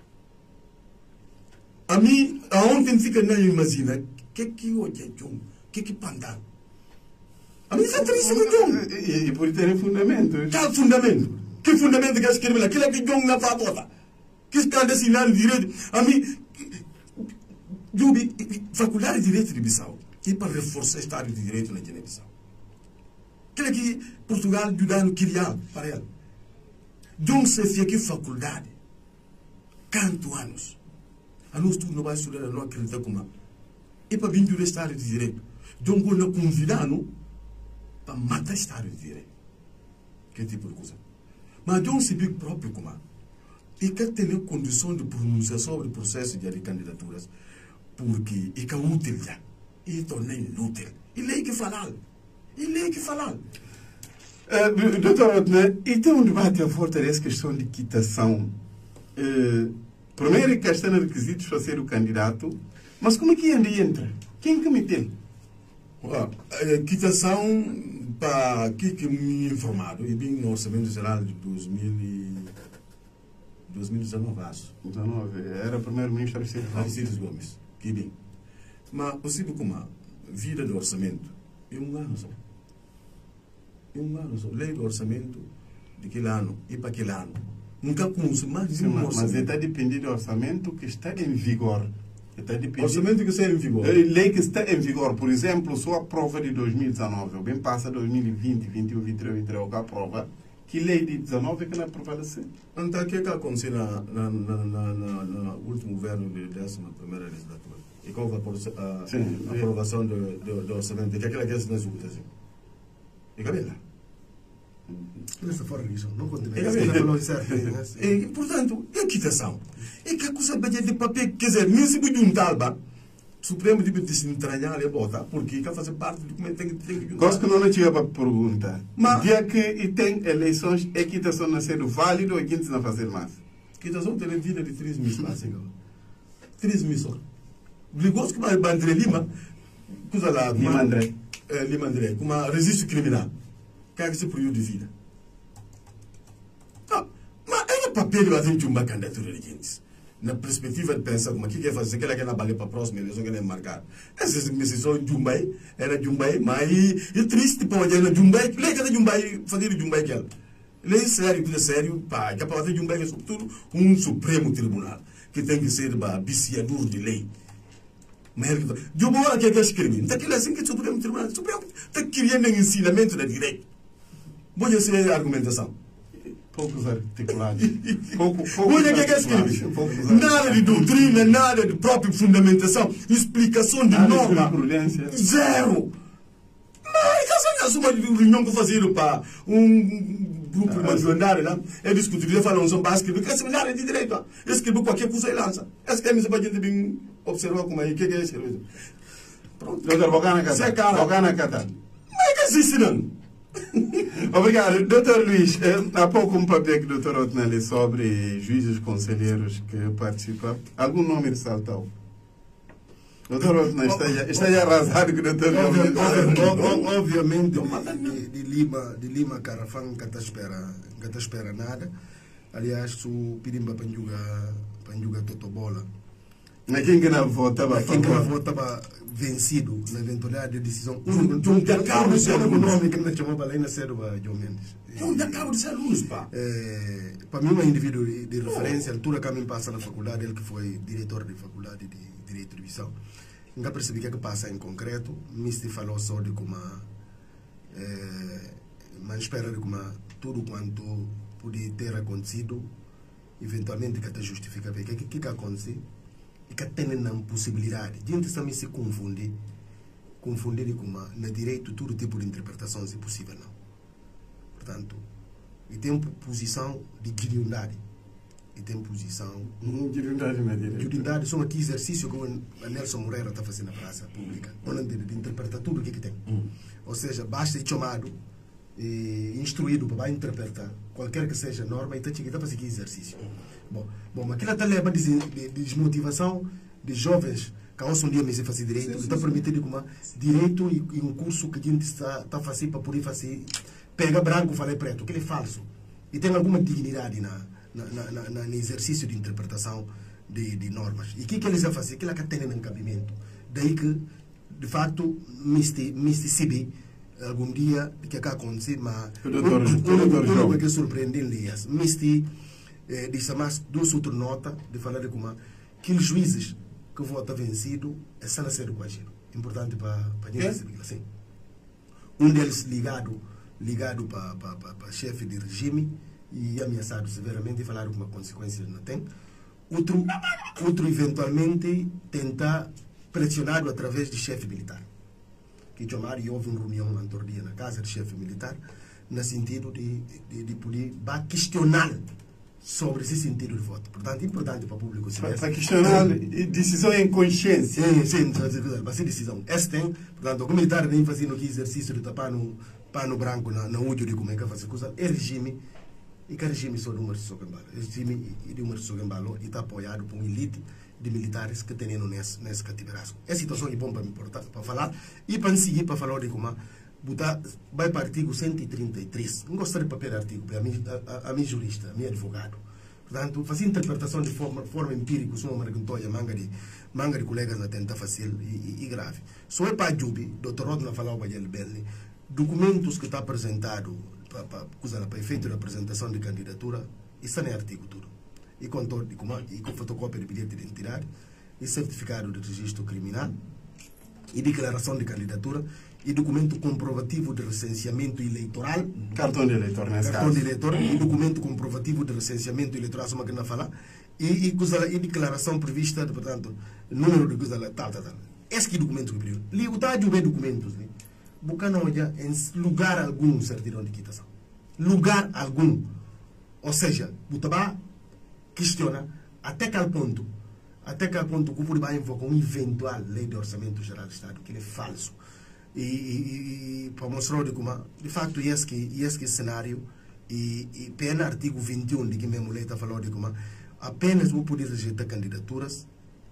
A mim, aonde fica não imagina, que hoje é John, que pandar. A mim está triste com John. E por ter fundamento. Que fundamento? Que fundamento que é escrever? Aquilo é que John não faz votar. Que está ensinando direito. A mim, faculdade de direito de Bissau, e para reforçar o Estado de Direito na Guiné-Bissau. Aquilo que Portugal ajudando criar para ela. Então, se fez aqui faculdade, quantos anos? A nós tudo não vai estudar, não acredita como. E para vir do Estado de Direito. Então, quando convidamos para matar o Estado de Direito. Que tipo de coisa? Mas então, se vê próprio como. E que tem condição de pronunciar sobre o processo de candidaturas. Porque é útil já. E torna inútil. E lei que falar. Doutor Otna, e tem um debate a forte dessa questão de quitação. Primeiro, que estão requisitos para ser o candidato, mas como é que ainda entra? Quem que me tem? Quitação, para aqui que me informado, e bem no Orçamento Geral de 2019, acho. 19, era o primeiro-ministro Aristides Gomes, que bem. Mas, possível como a vida do orçamento é um ano só. Lei do orçamento de aquele ano e para aquele ano. Nunca consumo mais de um orçamento. Mas está dependendo do orçamento que está em vigor. Orçamento que está em vigor. Lei que está em vigor, por exemplo, só a prova de 2019, ou bem passa 2020, 21, 23, 23, a prova, que lei de 19 que não é aprovada assim. Então, o que aconteceu no último governo de 11ª legislatura? E qual foi a aprovação do orçamento? E que aquela que é nas últimas. E cabelo. Nessa forma, não continua. E, portanto, é quitação. E que a coisa de papel, quer dizer, nem se pode juntar, o Supremo deve se entranhar e botar, porque quer fazer parte do documento tem que juntar. Gosto que não tinha para perguntar. Mas dia que tem eleições, é quitação não sendo válido ou quem não fazer mais? Quitação tem vida de 3 meses, 3 meses só. Gosto que vai André Lima, coisa lá, Lima André, com uma registro criminal. Que é esse período de vida. Mas é papel a gente uma candidatura de gente. Na perspectiva de pensar como que quer fazer, que ela quer trabalhar para a próxima eleição, que ela é marcar. Essas decisões de Jumbai, era Jumbai, mas é triste para o Jumbai. Jumbai, lei que é Jumbai, fazer Jumbai que ela. Lei sério, tudo sério, pá, que é para fazer Jumbai, é sobretudo Supremo Tribunal, que tem que ser viciador de lei. Mas Jumbai que é escrever, então aquilo é assim que o Supremo Tribunal está criando ensinamento de direito. Vou dizer a argumentação. Poucos articulados. Olha o que é escrever. Nada de doutrina, nada de própria fundamentação, explicação de norma. Zero. Mas essa é uma reunião que eu fazia para um grupo imaginário lá. É discutir, eu falo, são básicos, porque é seminário de direito. Escrever qualquer coisa e lança. Essa que é a minha gente bem observar como é que é escrever. Pronto. Doutor, Bocana Cata. Mas é que existe, não? Obrigado. Doutor Luís, há pouco um papel que o doutor Otna lê sobre juízes conselheiros que participam. Algum nome ressaltou? Doutor Otna está já arrasado com o doutor Luís. Obviamente, de Lima Carafang que está espera nada. Aliás, o Pirimba Panjuga Totobola. Mas quem que não votava? Quem que não votava vencido na eventualidade de decisão. Onde acaba de ser o nome que não chamava lá na série do João Mendes. Onde acaba de ser luz, pá. Para mim, um indivíduo de referência, a altura que a mim passa na faculdade, ele que foi diretor de faculdade de Direito de Visão. Nunca percebi o que é que passa em concreto. Misti falou só de como mas espera de como tudo quanto podia ter acontecido, eventualmente que até justifica ver o que aconteceu. E que tem uma possibilidade. Gente também se confunde com no direito todo tipo de interpretação é possível, não. Portanto, e tem posição de dignidade. E tem posição dignidade na direito. Dignidade são aqui exercício que o Nelson Moreira está fazendo na praça pública. De interpretar tudo o que tem. Ou seja, basta ser chamado instruído para interpretar qualquer que seja a norma e está fazendo exercício. Bom, mas aquilo está leva de desmotivação de jovens que um dia me fazer direito, que está permitindo como direito e um curso que a gente está fazendo para poder fazer, pega branco, fala preto, aquilo é falso. E tem alguma dignidade no exercício de interpretação de normas. E o que eles vão fazer? Aquilo que tem no encabimento. Daí que, de facto, misticidade algum dia que acontece, mas o que surpreende Elias, disse mais duas outras notas de falar de como aqueles juízes que votam vencido é só ser coagido. Importante para a gente saber assim. Um deles ligado ligado para chefe de regime e ameaçado severamente e falaram que uma consequência não tem. Outro eventualmente tentar pressionado através de chefe militar. Que chamar e houve uma reunião anterior na casa de chefe militar no sentido de poder questionar sobre esse sentido de voto. Portanto, é importante para o público saber. Para questionar decisão em consciência. Sim, vai ser decisão. Esse tem, portanto, o militar nem fazendo aqui exercício de tapar no pano branco na útil de como é que fazer coisa. É regime, e que regime só de uma Sogambalo. É regime de uma Sogambalo e está apoiado por uma elite de militares que têm nesse cativeiro. É situação é bom para falar e para seguir para falar de como vai para o artigo 133. Não gostaria de papel artigo, porque a minha jurista, a minha advogado. Portanto, fazer interpretação de forma empírica, sou uma marcantoia, manga de colegas na tenta fácil e grave. Só é para Jubi, Dr. Rodna falou para ele bem, documentos que está apresentado para efeito de apresentação de candidatura, isso não é artigo tudo. E com fotocópia de bilhete de identidade, e certificado de registro criminal, e declaração de candidatura, e documento comprovativo de recenseamento eleitoral. Cartão de eleitor, nesse cartão caso. de eleitor, e documento comprovativo de recenseamento eleitoral, como que não falar, e declaração prevista, portanto, número de coisa lá, tal. Esse que documento que pediu. Li, o tádio bem documentos, né? Bucana olha em lugar algum certidão de quitação. Lugar algum. Ou seja, Butabá questiona até qual ponto que o Puriba invoca uma eventual lei de orçamento geral do Estado, que ele é falso. E para mostrar de facto, esse cenário, e pelo artigo 21 de que mesmo lei está falando de como apenas vou poder rejeitar candidaturas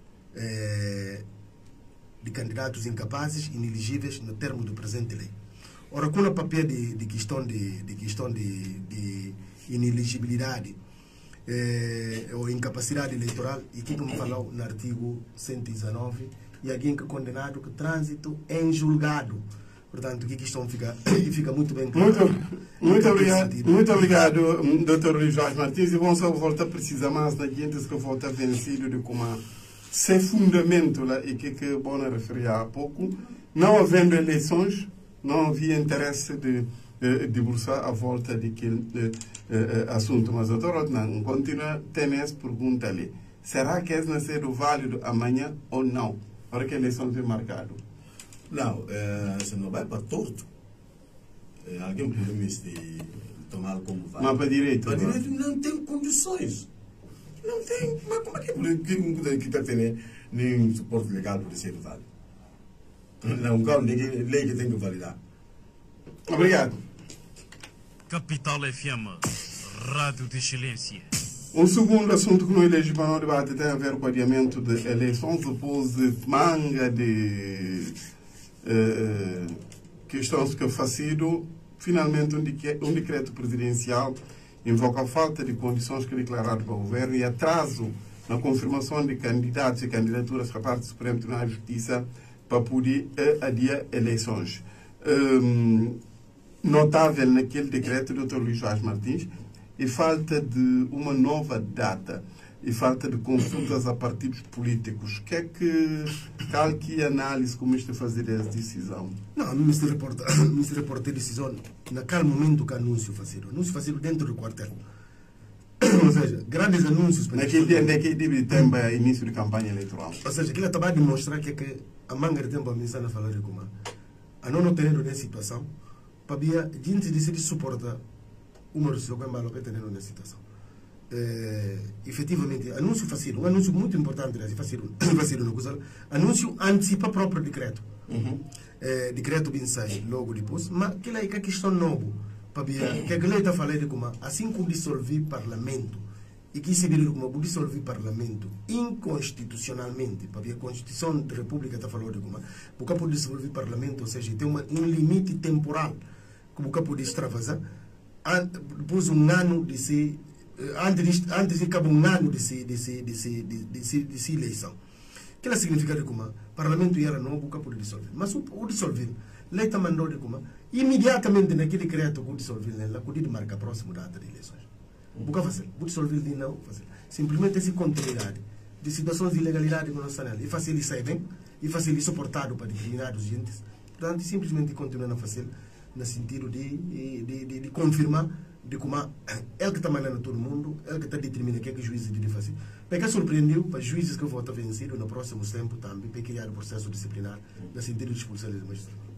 de candidatos incapazes, inelegíveis no termo do presente lei. Ora, com o papel de questão de inelegibilidade ou incapacidade eleitoral, e que como falou no artigo 119, e alguém que é condenado que trânsito em julgado. Portanto, que questão fica muito bem claro. Muito obrigado, Dr. Luís Jorge Martins. E vamos só voltar a precisar mais da gente que volta vencido de como se fundamento lá, e que Bona referia há pouco, não havendo eleições, não havia interesse de debruçar a volta daquele assunto. Mas, doutor Rodnan, continua tendo essa pergunta ali. Será que é nascido válido amanhã ou não? Para que a eleição foi marcada? Não, se não vai para torto. Alguém pode tomar como válido. Mas para direito? Para direito não tem condições. Não tem. Mas como é que está tendo nenhum suporte legal para ser válido? Não, lei que tem que validar. Obrigado. Capital FM, Rádio de Excelência. Um segundo assunto que não elege para o debate tem a ver com o adiamento de eleições depois de manga de questões que fazido. Finalmente, um decreto presidencial invoca a falta de condições que declarado pelo governo e atraso na confirmação de candidatos e candidaturas da parte do Supremo Tribunal de Justiça para poder adiar eleições. Notável naquele decreto do Dr. Luís Jorge Martins e falta de uma nova data e falta de consultas a partidos políticos. Que é qual que análise como isto fazer essa decisão? Não, não se reporta decisão naquele momento que anúncio fazer dentro do quartel. Ou seja, grandes anúncios. Naquele dia tempo início de campanha eleitoral. Ou seja, aquilo estava a demonstrar que a manga de tempo a mensagem a falar de como a não ter nessa situação para a gente decidir suportar uma redução que é malo que tem nessa situação. Efetivamente, anúncio fácil, um anúncio muito importante, anúncio antecipa o próprio decreto. Decreto bem sai logo depois, mas que é a questão nova, que a lei está falando de como, assim como dissolver parlamento, e que se vira como dissolver parlamento inconstitucionalmente, porque a Constituição da República está falando de como, porque pode dissolver parlamento, ou seja, tem um limite temporal, como que pode extravasar, depois um ano de se antes de acabar um ano de se eleição. Que significa de como o parlamento era não busca por dissolver, mas o dissolver, lei está mandando de como imediatamente naquele decreto que o dissolver, ela pode marcar a próxima data de eleições. Busca fazer, o dissolver não fazer, simplesmente essa continuidade de situações de ilegalidade nacional e facilitar bem e facilitar suportado para determinados agentes, portanto simplesmente continuando a fazer no sentido de confirmar de como ele que está mandando todo mundo, ele que está determinando o que é que os juízes devem fazer. Porque surpreendeu para os juízes que votam vencido no próximo tempo também para criar o processo disciplinar no sentido de expulsar os magistrados.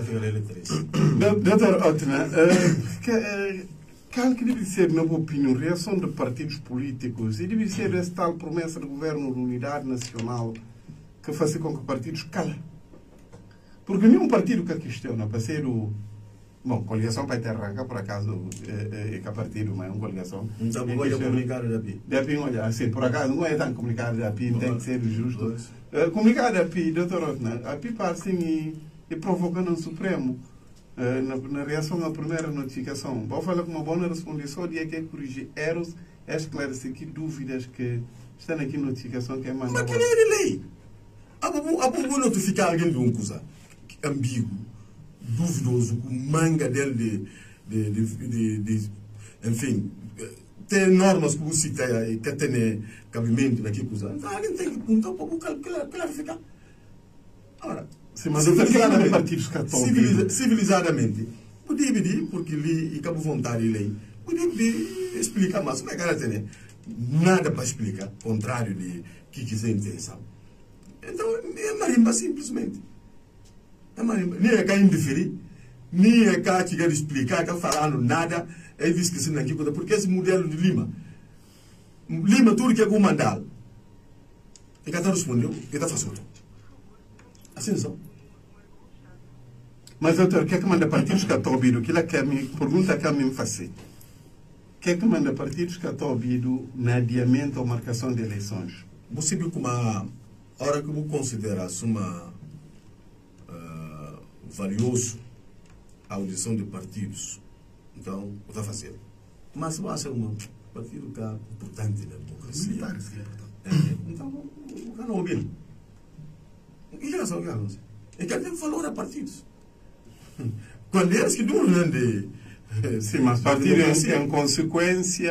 Doutor Otna, qual que deve ser, na minha opinião, a reação de partidos políticos e deve ser essa tal promessa do governo de unidade nacional que faz com que partidos calem? Porque nenhum partido que questiona para ser o... Bom, coligação para ter arranca, por acaso, é que partido, mas é uma coligação. Então, olha o comunicado da PI. Da PI, olha, assim, por acaso, não é tão comunicado da PI, tem que ser justo. Comunicado da PI, doutor Otna, a PI parece e provocando um Supremo na reação à primeira notificação. Vou falar com uma boa resposta, dia que é corrigir erros, é esclarecer que dúvidas que estão aqui na notificação que é mandada. Mas que é de lei? A boa notificar alguém de uma coisa ambíguo, duvidoso, com manga dele enfim, tem normas que você tem que ter cabimento naquilo coisa. Então alguém tem que perguntar para clarificar. Ora, civilizadamente, podia pedir, porque ele acabou vontade de lei, podia pedir explicar, mas como é que ela tem nada para explicar, contrário de que quiser intenção. Então, é marimba simplesmente. É marimba. Nem é cá indiferir, nem é cá que quer explicar, que falando nada, é esquecendo aqui, porque esse modelo de Lima, tudo que é comandado, e que está respondendo, e está fazendo. Assim só. Mas, doutor, o que é que manda partidos que estão ouvindo? Aquilo que me pergunta que a mim fazer. O que é que manda partidos que estão ouvindo no adiamento ou marcação de eleições? Possível que uma hora que eu considerasse uma valioso a audição de partidos, então, o está fazendo. Mas vai ser um partido que é importante na democracia. Então, o cara não ouviu. E já são galos. E que tem valor a partidos. Quando eles que não de... Sim, mas partidos em consequência...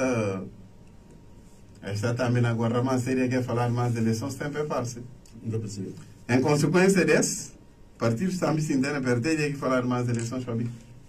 esta também agora mais séria que é falar mais de eleições, tem que parse. Nunca percebi. Em consequência desse, partidos também se entendem perder e que falar mais de eleições para mim.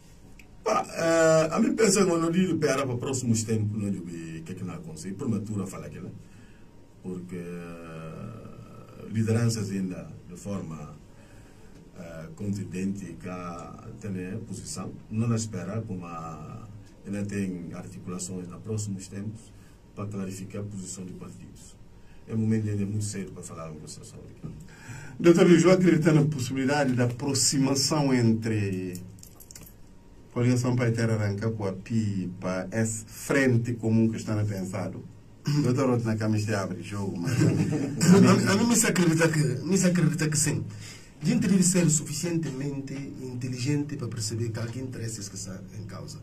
A mim pensa que não digo para os próximos tempos, não digo que é que não consegue. Prematura falar aquilo. Porque lideranças ainda de forma contundente que tem posição, não espera como ainda tem articulações nos próximos tempos para clarificar a posição de partidos. É um momento ainda muito cedo para falar uma situação. Doutor Luís, acredita na possibilidade da aproximação entre a coligação para ter arranca com a PI para essa frente comum que está pensado? Doutor Otna, que me abre jogo, mas... A mim me acredita que sim. A gente deve ser suficientemente inteligente para perceber que há interesses que estão em causa.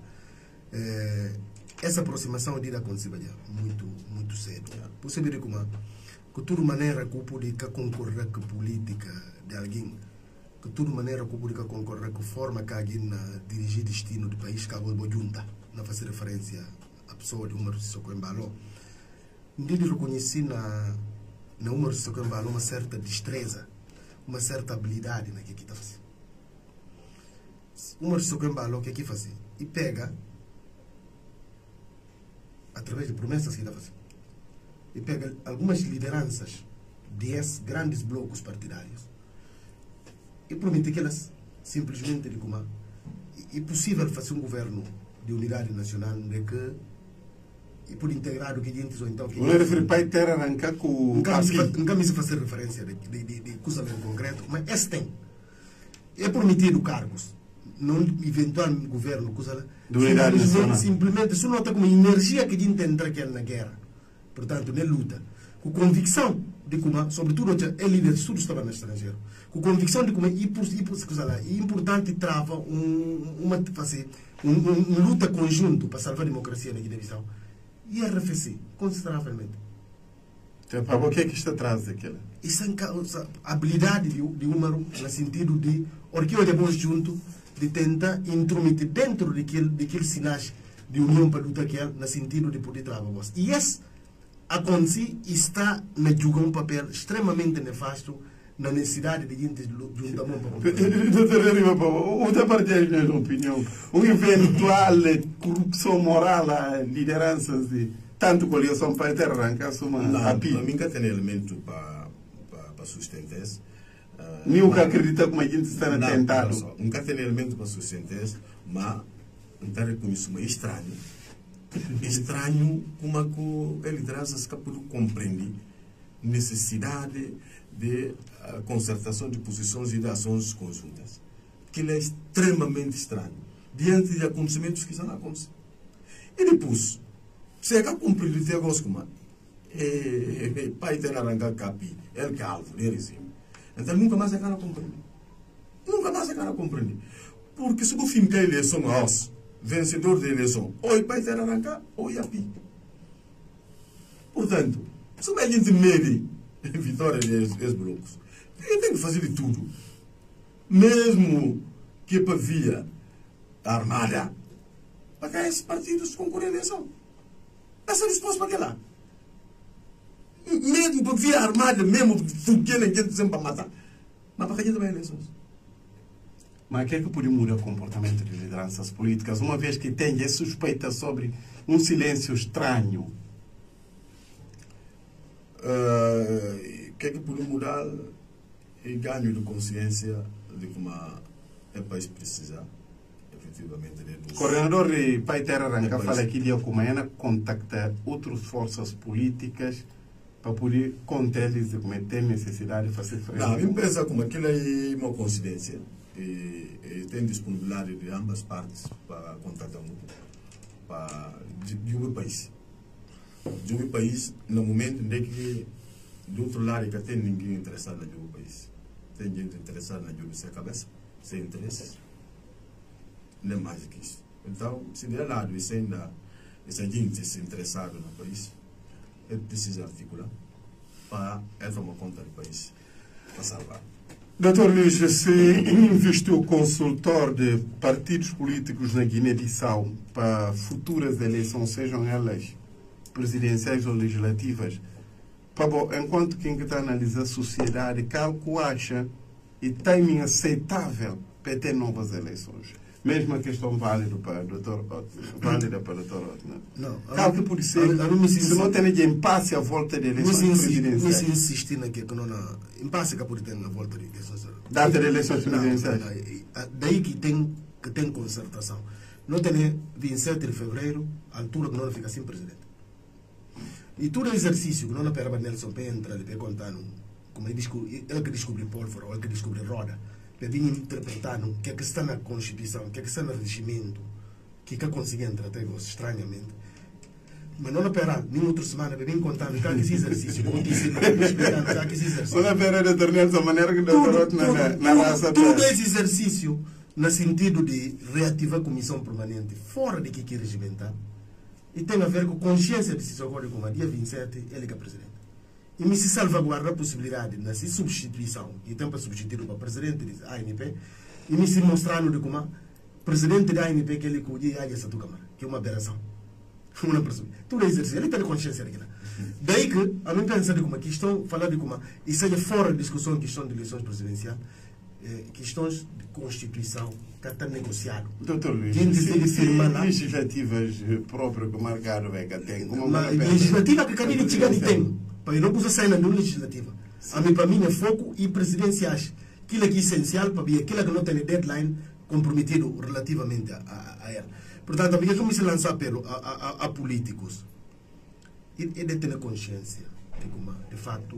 Essa aproximação de acontecer muito cedo. Você vê como que toda maneira que pode concorrer com a política de alguém, que toda maneira que pode concorrer com a forma que alguém dirigir o destino do país, que a junta, não faz referência à pessoa de Umar Sissoko Embalo. Deve reconhecer na Umar Sissoko Embalo uma certa destreza, uma certa habilidade naquilo que está fazendo. Umar Sissoko Embalo, o que é que faz? E pega, através de promessas que está fazendo, e pega algumas lideranças de esses grandes blocos partidários e promete que elas simplesmente de como é possível fazer um governo de unidade nacional de que e por integrar o que a gente ou então que não é referir para ter arrancar com nunca me se fazer referência de coisa em concreto, mas esse tem é prometido cargos não eventual governo coisa de unidade nacional simplesmente isso nota como energia que a gente entra aqui na guerra, portanto na luta, com convicção de como sobretudo é líder de tudo estava no estrangeiro, com convicção de como é importante trava uma luta conjunto para salvar a democracia na Guiné-Bissau e arrefecer consideravelmente. Então, para o que é que está atrás daquilo? Isso é a habilidade de Umaro no sentido de olhamos junto de tentar intrometer dentro daquele sinais de união para lutar no sentido de poder trabalhar. E esse acontece está a jogar um papel extremamente nefasto na necessidade de gente juntar mão para Doutor Lima, outra partilha de opinião. Uma eventual corrupção moral a lideranças de tanto coligação para ter arrancar uma API. Para mim, que tem elemento para sustentar isso. Nunca acredita como a gente está tentado. Nunca tem elemento para sustentar isso, mas não está reconhecido, mas estranho. Estranho como a liderança se pode compreender necessidade de concertação de posições e de ações conjuntas. Que é extremamente estranho diante de acontecimentos que estão a acontecer. E depois, se é que compreender até agora como pai ter arrancado capi, ele que é alvo, ele é então nunca mais é que compreender. Nunca mais é que compreender. Porque se o fim da eleição vencedor da eleição, ou o pai ter arrancado, ou o api. Portanto, se a gente mede a vitória dos blocos, ele tem que fazer de tudo, mesmo que para via armada, para que esses partidos concorrem à eleição. Essa resposta para que lá? Mesmo para via armada, mesmo porque a gente sempre para matar, mas para que a gente vai à eleições? Mas o que é que pode mudar o comportamento de lideranças políticas, uma vez que tem suspeita sobre um silêncio estranho? O que é que pode mudar é ganho de consciência de como é país precisar, efetivamente. O coordenador de Pai Terra Arranca fala aqui de Acumaiana contactar outras forças políticas para poder conter-lhes de como tem necessidade de fazer frente. Não, eu penso como aquilo é uma coincidência. E tem disponibilidade de ambas partes para contactar de um país. De um país, no momento em que do outro lado que tem ninguém interessado no país. Tem gente interessada na sua cabeça, sem interesses. Nem mais do que isso. Então, se de lado essa gente se interessada no país, ele precisa articular para tomar conta do país, para salvar. Doutor Luís, se investiu consultor de partidos políticos na Guiné-Bissau para futuras eleições, sejam elas presidenciais ou legislativas, enquanto quem está analisando a sociedade, qual acha e timing aceitável para ter novas eleições? Mesma questão válida para o doutor Otner. Não, qual que pode ser, se não tem de impasse à volta de eleições presidenciais? Não se insistir naquilo que não impasse que pode ter na volta de eleições. Data de eleições presidenciais? Daí que tem concertação. Não tem 27 de fevereiro, a altura que não fica sem presidente. E todo exercício que não é para Nelson para entrar e para contar, como ele que descobre pólvora ou ele que descobre roda, para vir interpretar o que é que está na Constituição, o que é que está no regimento, o que é que conseguir entrar até agora, estranhamente. Mas não esperar nem outra semana para vir contar o que é esse exercício, como disse, explicando o que é esse exercício. Não esperar de tornar essa maneira que o doutor na raça. Todo esse exercício, no sentido de reativar a comissão permanente, fora de que regimentar, e tem a ver com a consciência de se agora como dia 27 ele que é presidente. E me se salvaguarda a possibilidade de se substituição, e tem para substituir para presidente da ANP, e me se mostrando de como presidente da ANP que ele cuide essa tua Câmara, que é uma aberração. Uma pessoa. Tudo é exercício, ele tem consciência daquilo. Daí que, a mim pensa de como questão, falar de como, e seja fora de discussão, questão de eleições presidenciais, questões de Constituição, que está negociado. Doutor Luís, legislativas próprias que o mercado vai ter, legislativa que cada dia tem, para não poder sair na legislativa. Para mim é foco e presidenciais. Aquilo que é essencial para ver aquilo que não tem deadline comprometido relativamente a ela. Portanto, a como se lança apelo a políticos e de ter consciência de como, de fato,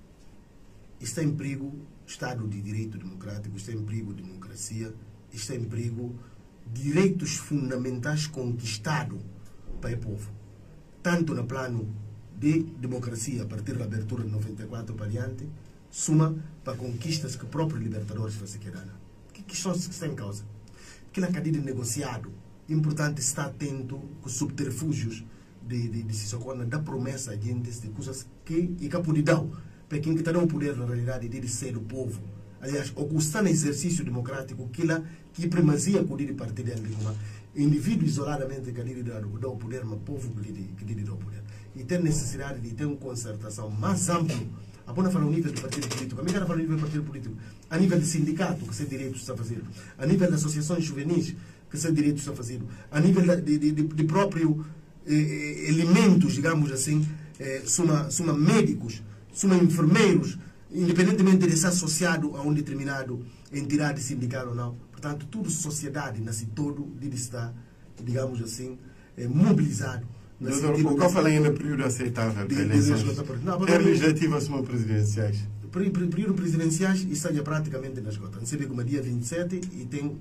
está em perigo Estado de Direito Democrático, está em perigo democracia, está em perigo direitos fundamentais conquistados para o povo, tanto no plano de democracia a partir da abertura de 94 para diante, suma para conquistas que próprios libertadores fizeram. Que questões que estão em causa? Aquela cadeia de negociado, importante estar atento com os subterfúgios de se socorrer da promessa de coisas que pode dar para quem está dando o poder na realidade de ser o povo. Aliás, o que está no exercício democrático, que primazia com o partido de como indivíduo isoladamente que lhe dá o poder, mas o povo que lhe dá o poder. E tem necessidade de ter uma concertação mais ampla Apenas falar ao nível do partido político. A mim quero falar ao nível do partido político. A nível de sindicato, que se direitos está a fazer. A nível de associações juvenis, que se direitos está a fazer. A nível de próprio elementos, digamos assim, suma médicos, suma enfermeiros, independentemente de ser associado a um determinado entidade sindical ou não. Portanto, toda a sociedade, nesse todo, deve estar, digamos assim, mobilizado. Doutor, o que eu falei ainda período aceitável para eleições? Legislativas são presidenciais. Período presidenciais, isso é praticamente na esgota. Você vê como é dia 27 e tem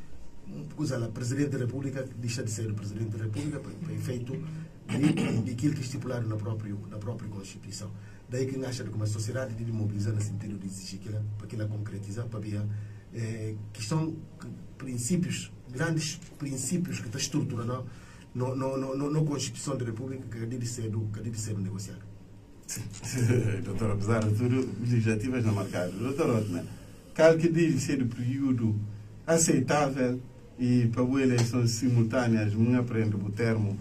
o Presidente da República deixa de ser o Presidente da República para efeito daquilo que é estipulado na própria Constituição. Daí que acha que a sociedade deve mobilizar no sentido de exigir para que ela concretizar, para ver que são princípios, grandes princípios que está estruturando na Constituição da República que deve ser negociado. Doutor, apesar de tudo, legislativas não marcadas. Doutor Otman, qual que deve ser o período aceitável e para eleições simultâneas, não aprendo o termo,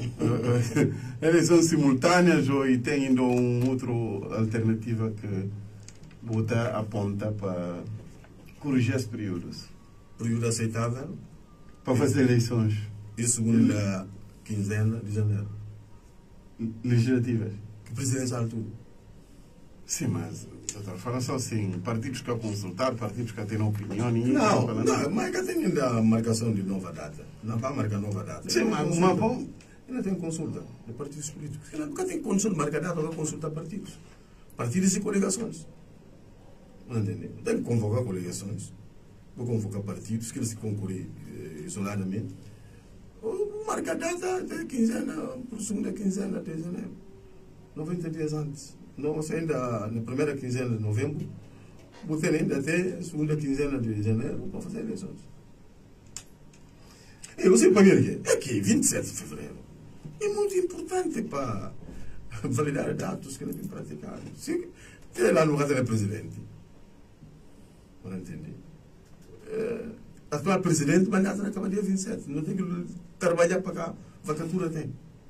eleições simultâneas ou tem ainda outra alternativa que bota aponta para corrigir os períodos? Período aceitável para fazer eleições. E segunda quinzena de janeiro. Legislativas. Que presidencial tudo. Sim, mas, doutor, fala só assim, partidos que a consultar, partidos que têm opinião... Não, mas que tem ainda a marcação de nova data. Não vai marcar nova data. Sim, mas uma bom... Ainda tem consulta de partidos políticos. Nunca tem consulta, marca data, vai consultar partidos. Partidos e coligações. Não entendeu? Tem que convocar coligações. Vou convocar partidos que eles se concorrem isoladamente. Marca a data de quinzena, por segunda quinzena de janeiro. 90 dias antes. Não, ainda na primeira quinzena de novembro, você ainda até a segunda quinzena de janeiro para fazer eleições. E você para mim é que 27 de fevereiro é muito importante para validar dados que não têm praticado. Se tem lá no caso da presidente, não entendi. Atual presidente, mas nada acaba dia 27. Não tem que trabalhar para cá. Vacatura tem.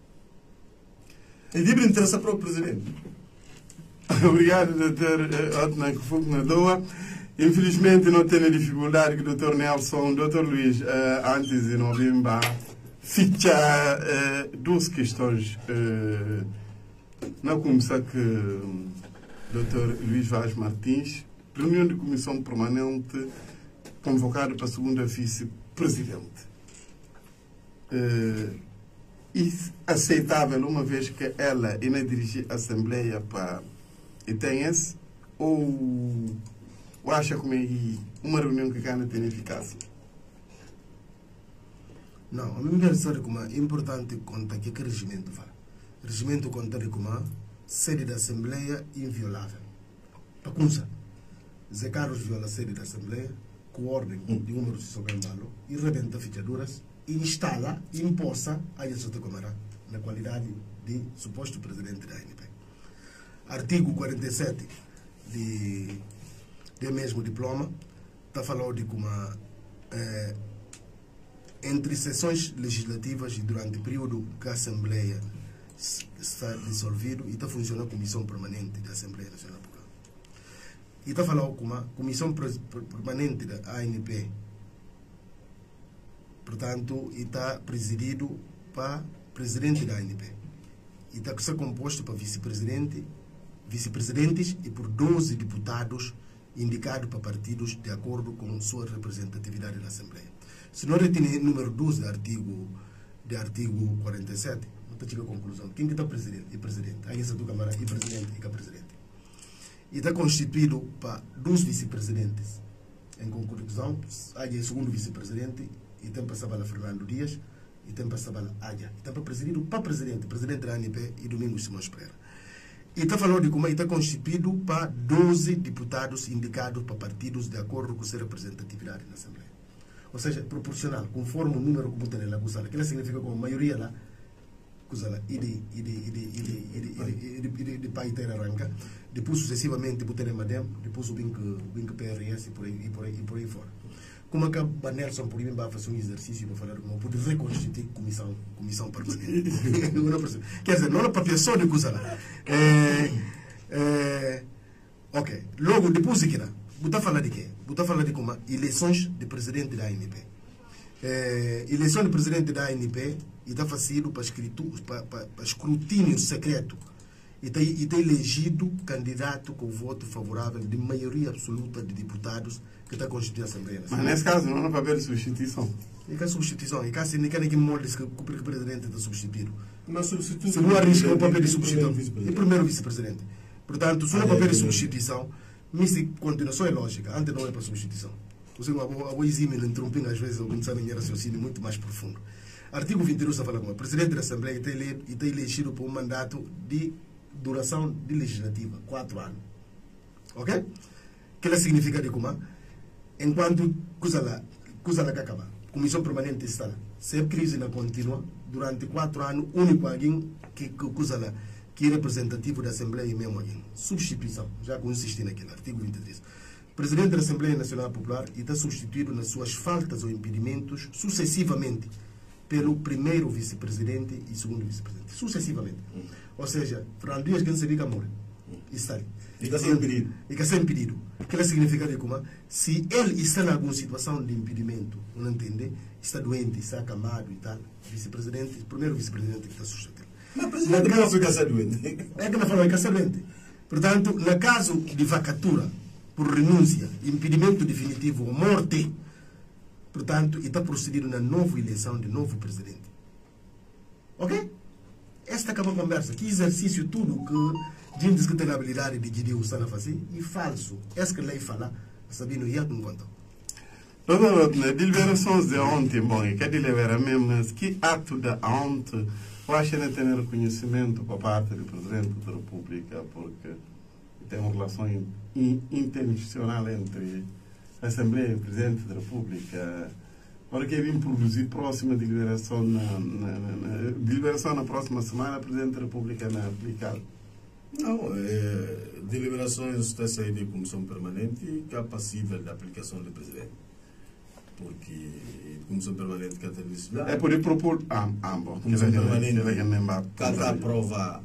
E livre interessa para o presidente. Obrigado, doutor Otman Kufuku Nadoa. Infelizmente não tenho dificuldade que o doutor Nelson, o doutor Luís, antes de novembro, ficha duas questões. Não começar que o doutor Luís Vaz Martins, reunião de comissão permanente convocado para a segunda vice-presidente. E aceitável, uma vez que ela ainda dirige a Assembleia para e tem esse, ou acha como é uma reunião que ainda tem eficácia? Não, a mim me parece como é importante contar que o regimento fala. O regimento conta como sede da Assembleia inviolável. Para começar, Zé Carlos viola a sede da Assembleia com ordem de número de Sogambalo e rebenta fechaduras e instala e imposta a Yasota Comara na qualidade de suposto presidente da ANP. Artigo 47 do mesmo diploma está falando de como entre sessões legislativas e durante o período que a Assembleia está dissolvida e está funcionando a Comissão Permanente da Assembleia Nacional Popular. E está falando como a Comissão Permanente da ANP, portanto, está presidido para presidente da ANP. E está composto para vice-presidentes e por 12 deputados indicados para partidos de acordo com sua representatividade na Assembleia. Se não retiver o número 12 do artigo 47, não está chegando à conclusão. Quem que está presidente e presidente? Aí essa do Câmara e presidente e presidente. E está constituído para 2 vice-presidentes. Em conclusão, aí é o segundo vice-presidente e tem para Sabala Fernando Dias e tem para Sabala Adia. Está para presidir para presidente da ANP e Domingos Simões Pereira. E está falando de como está constituído para 12 deputados indicados para partidos de acordo com sua representatividade na Assembleia. Ou seja, proporcional, conforme o número que botam lá, que significa como a maioria lá, e de pai ter arranca, depois sucessivamente botar em Madem, depois o Bink PRS e por aí fora. Como é que a Nelson por aí vai fazer um exercício para falar como pode reconstituir comissão permanente? Quer dizer, não é para pessoa de coisa lá. Ok. Logo, depois de que você fala de quê? Você fala de como eleições de presidente da ANP. Eleição de presidente da ANP está fazendo para escrutínio secreto. E está elegido candidato com voto favorável de maioria absoluta de deputados que está constituindo a Assembleia Nacional. Mas nesse caso não é papel de substituição. E que a substituição, e que assim, ninguém que molde que o presidente está substituído. Mas substitui. Se não arrisca o papel de substituição, e primeiro vice-presidente. Portanto, se não é papel de substituição, mas continuação é lógica, antes não é para substituição. Você não exime no interrompendo às vezes algum sabe em raciocínio muito mais profundo. Artigo 22 fala como o presidente da Assembleia está elegido por um mandato de duração de legislativa, 4 anos. Ok? Que ela significa de como? Enquanto coisa lá que acaba, comissão permanente está lá. Se a crise não continua, durante 4 anos, único alguém que coisa lá, que é representativo da Assembleia e mesmo alguém. Substituição, já consiste naquele artigo 23. O presidente da Assembleia Nacional Popular está substituído nas suas faltas ou impedimentos sucessivamente pelo primeiro vice-presidente e segundo vice-presidente. Sucessivamente. Ou seja, Fernando Dias que não se diga amor. Está ali. E está sem impedido. E está sem impedido. O que significa de como? Se ele está em alguma situação de impedimento, não entende, está doente, está acamado e tal, vice-presidente, primeiro vice-presidente que está substituído. Mas o presidente não fica ser doente. É que não fala que está doente. Portanto, no caso de vacatura, por renúncia, impedimento definitivo ou morte, portanto, está procedido na nova eleição de novo presidente. Ok? Esta acaba a conversa. Que exercício tudo que gente que tem a habilidade de dizer o que está a fazer e falso. Essa que a lei fala, sabendo e não conta. Doutor, na deliberações de ontem, bom, e que delibera mesmo, que ato da ontem, eu acho que não tem reconhecimento por parte do Presidente da República, porque tem uma relação interinstitucional entre a Assembleia e o Presidente da República, porque vim produzir próxima deliberação na próxima semana, o Presidente da República não aplicar. Não, deliberações está saindo de comissão permanente que é passível da aplicação do Presidente. Porque a comissão permanente que está é por ir propor ambos. Comissão permanente que está aprova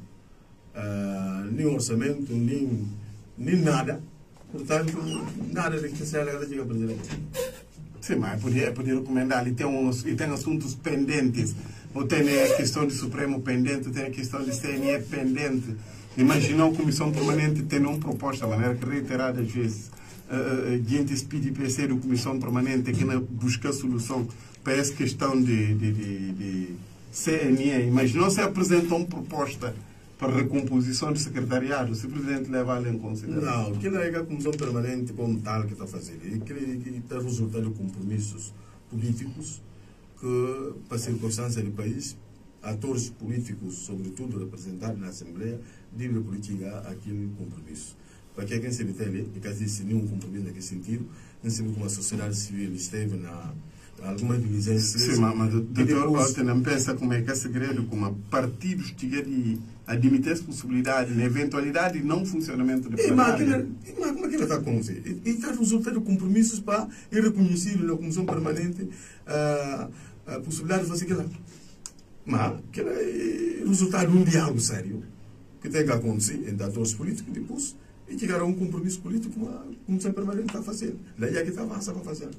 nem orçamento, nem nada. Portanto, nada de que se alega de Presidente. Sim, mas podia recomendar. E tem assuntos pendentes. Ou tem a questão do Supremo pendente, tem a questão do CNE pendente. Imagina a Comissão Permanente tendo uma proposta, de maneira que reiteradas vezes, diante do PDPC da Comissão Permanente, que não busca solução para essa questão de CNE. Imagina se apresentam uma proposta para recomposição do secretariado, se o Presidente leva ela em consideração. Não, que não é a Comissão Permanente como tal que está fazendo. E que está resultando de compromissos políticos que, para a circunstância do país, atores políticos, sobretudo representados na Assembleia, devem politicar aquele compromisso. Para que quem se metele, e que existe nenhum compromisso naquele sentido, não se vê como a sociedade civil esteve na alguma diligência. Sim, mas o doutor Walter não pensa como é que é segredo, como partidos tinham de admitir essa possibilidade, na eventualidade de não funcionamento do plenário. Mas como é que ele está a acontecer? E está resultando de compromissos para reconhecer na Comissão Permanente a possibilidade de fazer aquilo. Mas que é resultado de um diálogo sério que tem que acontecer entre atores políticos depois e chegar a um compromisso político como a Comissão Permanente está fazendo. Daí é que está avançando para fazer.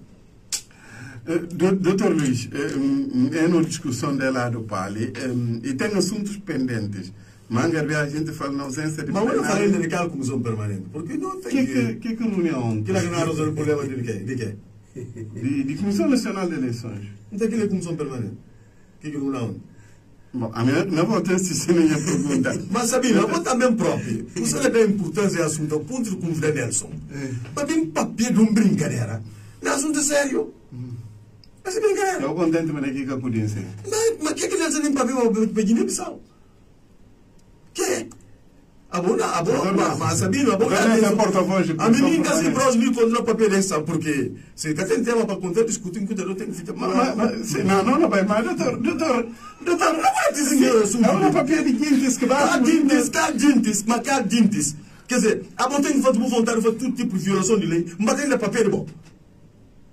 Doutor Luís, é uma discussão dela do Pali e tem assuntos pendentes. Manga, a gente fala na ausência de. Mas eu não falei daquela Comissão Permanente, porque não tem. Que reunião? Que não resolve o problema de quê? De quê? De Comissão Nacional de Eleições. Então, aquilo é Comissão Permanente. Que reunião? Bom, a minha não vou ter se minha pergunta. Mas Sabina, eu vou também próprio. Você dá importância ao assunto, ao ponto de como o Nelson. Para vir papel de uma brincadeira. Não é assunto sério. Mas é brincadeira. Eu contento com aqui que eu podia ser. Mas o que é que ele tem papel para Guiné-Bissau? Que é? Mas Sabina, a menina que se prosmiu quando não papel dessa, porque se tem tema para contar, discutir, cuidado, tem que ficar. Não, mas doutor, não vai dizer isso. Não é papel de dintes que vai. Cá dintes. Quer dizer, a bom tem que fazer vontade de fazer todo tipo de violação de lei, mas tem que papel de bom.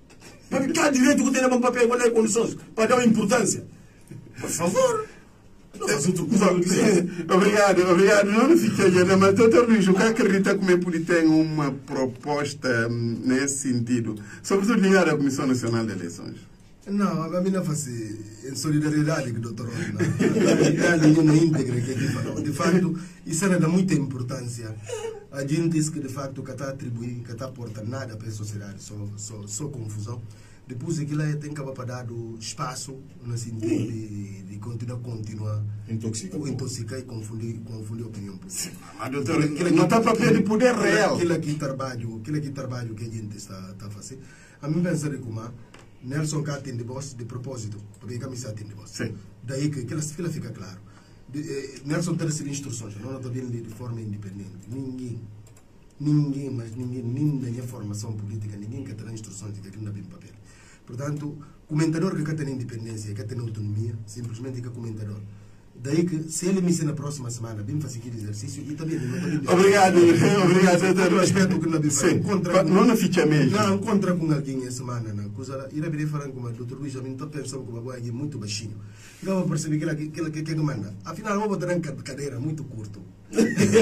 Mas cá direito que tem no papel, qual é as condições para dar uma importância? Por favor. Obrigado. Não fiquei ainda, mas doutor Luís, o que acredita que o Mepuri tem uma proposta nesse sentido, sobretudo ligada à Comissão Nacional de Eleições? Não, a mim não faz em solidariedade com o doutor Rodina. A linha íntegra que aqui falou. De facto, isso era de muita importância. A gente diz que, de facto, que está atribuindo, que está aportando nada para a sociedade, só confusão. Depois aquilo tem que acabar dar espaço no sentido de continuar intoxicar e confundir a opinião pública. Mas, doutor, não está para perder poder real. Aquilo aqui trabalho que a gente está a fazer. A mim pensar como Nelson cá atende voz de propósito, porque a camisa atende voz. Daí que aquilo fica claro. Nelson tem recebido instruções, não está vindo de forma independente. Ninguém, nem da minha formação política, ninguém que terá instruções de que aquilo não vem papel. Portanto, comentador que tem independência, que tem autonomia, simplesmente que é comentador. Daí que, se ele me ensina na próxima semana, bem fazer aquele exercício, e também não está Obrigado, doutor. Eu respeito que não vem fazer. Não ficha mesmo. Não, encontra com alguém essa semana, não. Coisa, irá vir falando com o doutor Luís, a mim está pensando que o bagulho é muito baixinho. Eu vou perceber que ele manda. Afinal, eu vou botar em cadeira muito curto. O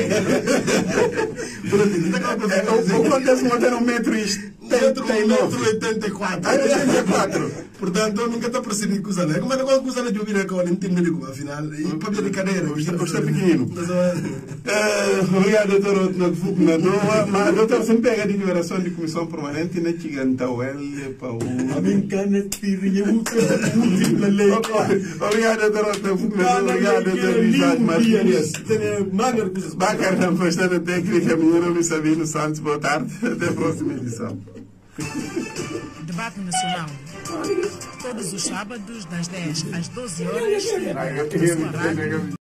quanto montar 1,84 m. Portanto, eu nunca estou percebendo que usa, né? Como é que usa de ouvir a cola, não entendo como, afinal. E para ver de cadeira. Você é pequenino. Obrigado, doutor. Mas, doutor, você pega a deliberação de comissão permanente e não te ganta o L para o. A minha cana tirinha muito na lei. Obrigado, doutor. Obrigado, doutor Richard Martins. Bacar na postana técnica, meu nome é Sabino Santos. Boa tarde. Até a próxima edição. Debate Nacional. Todos os sábados, das 10 às 12 horas.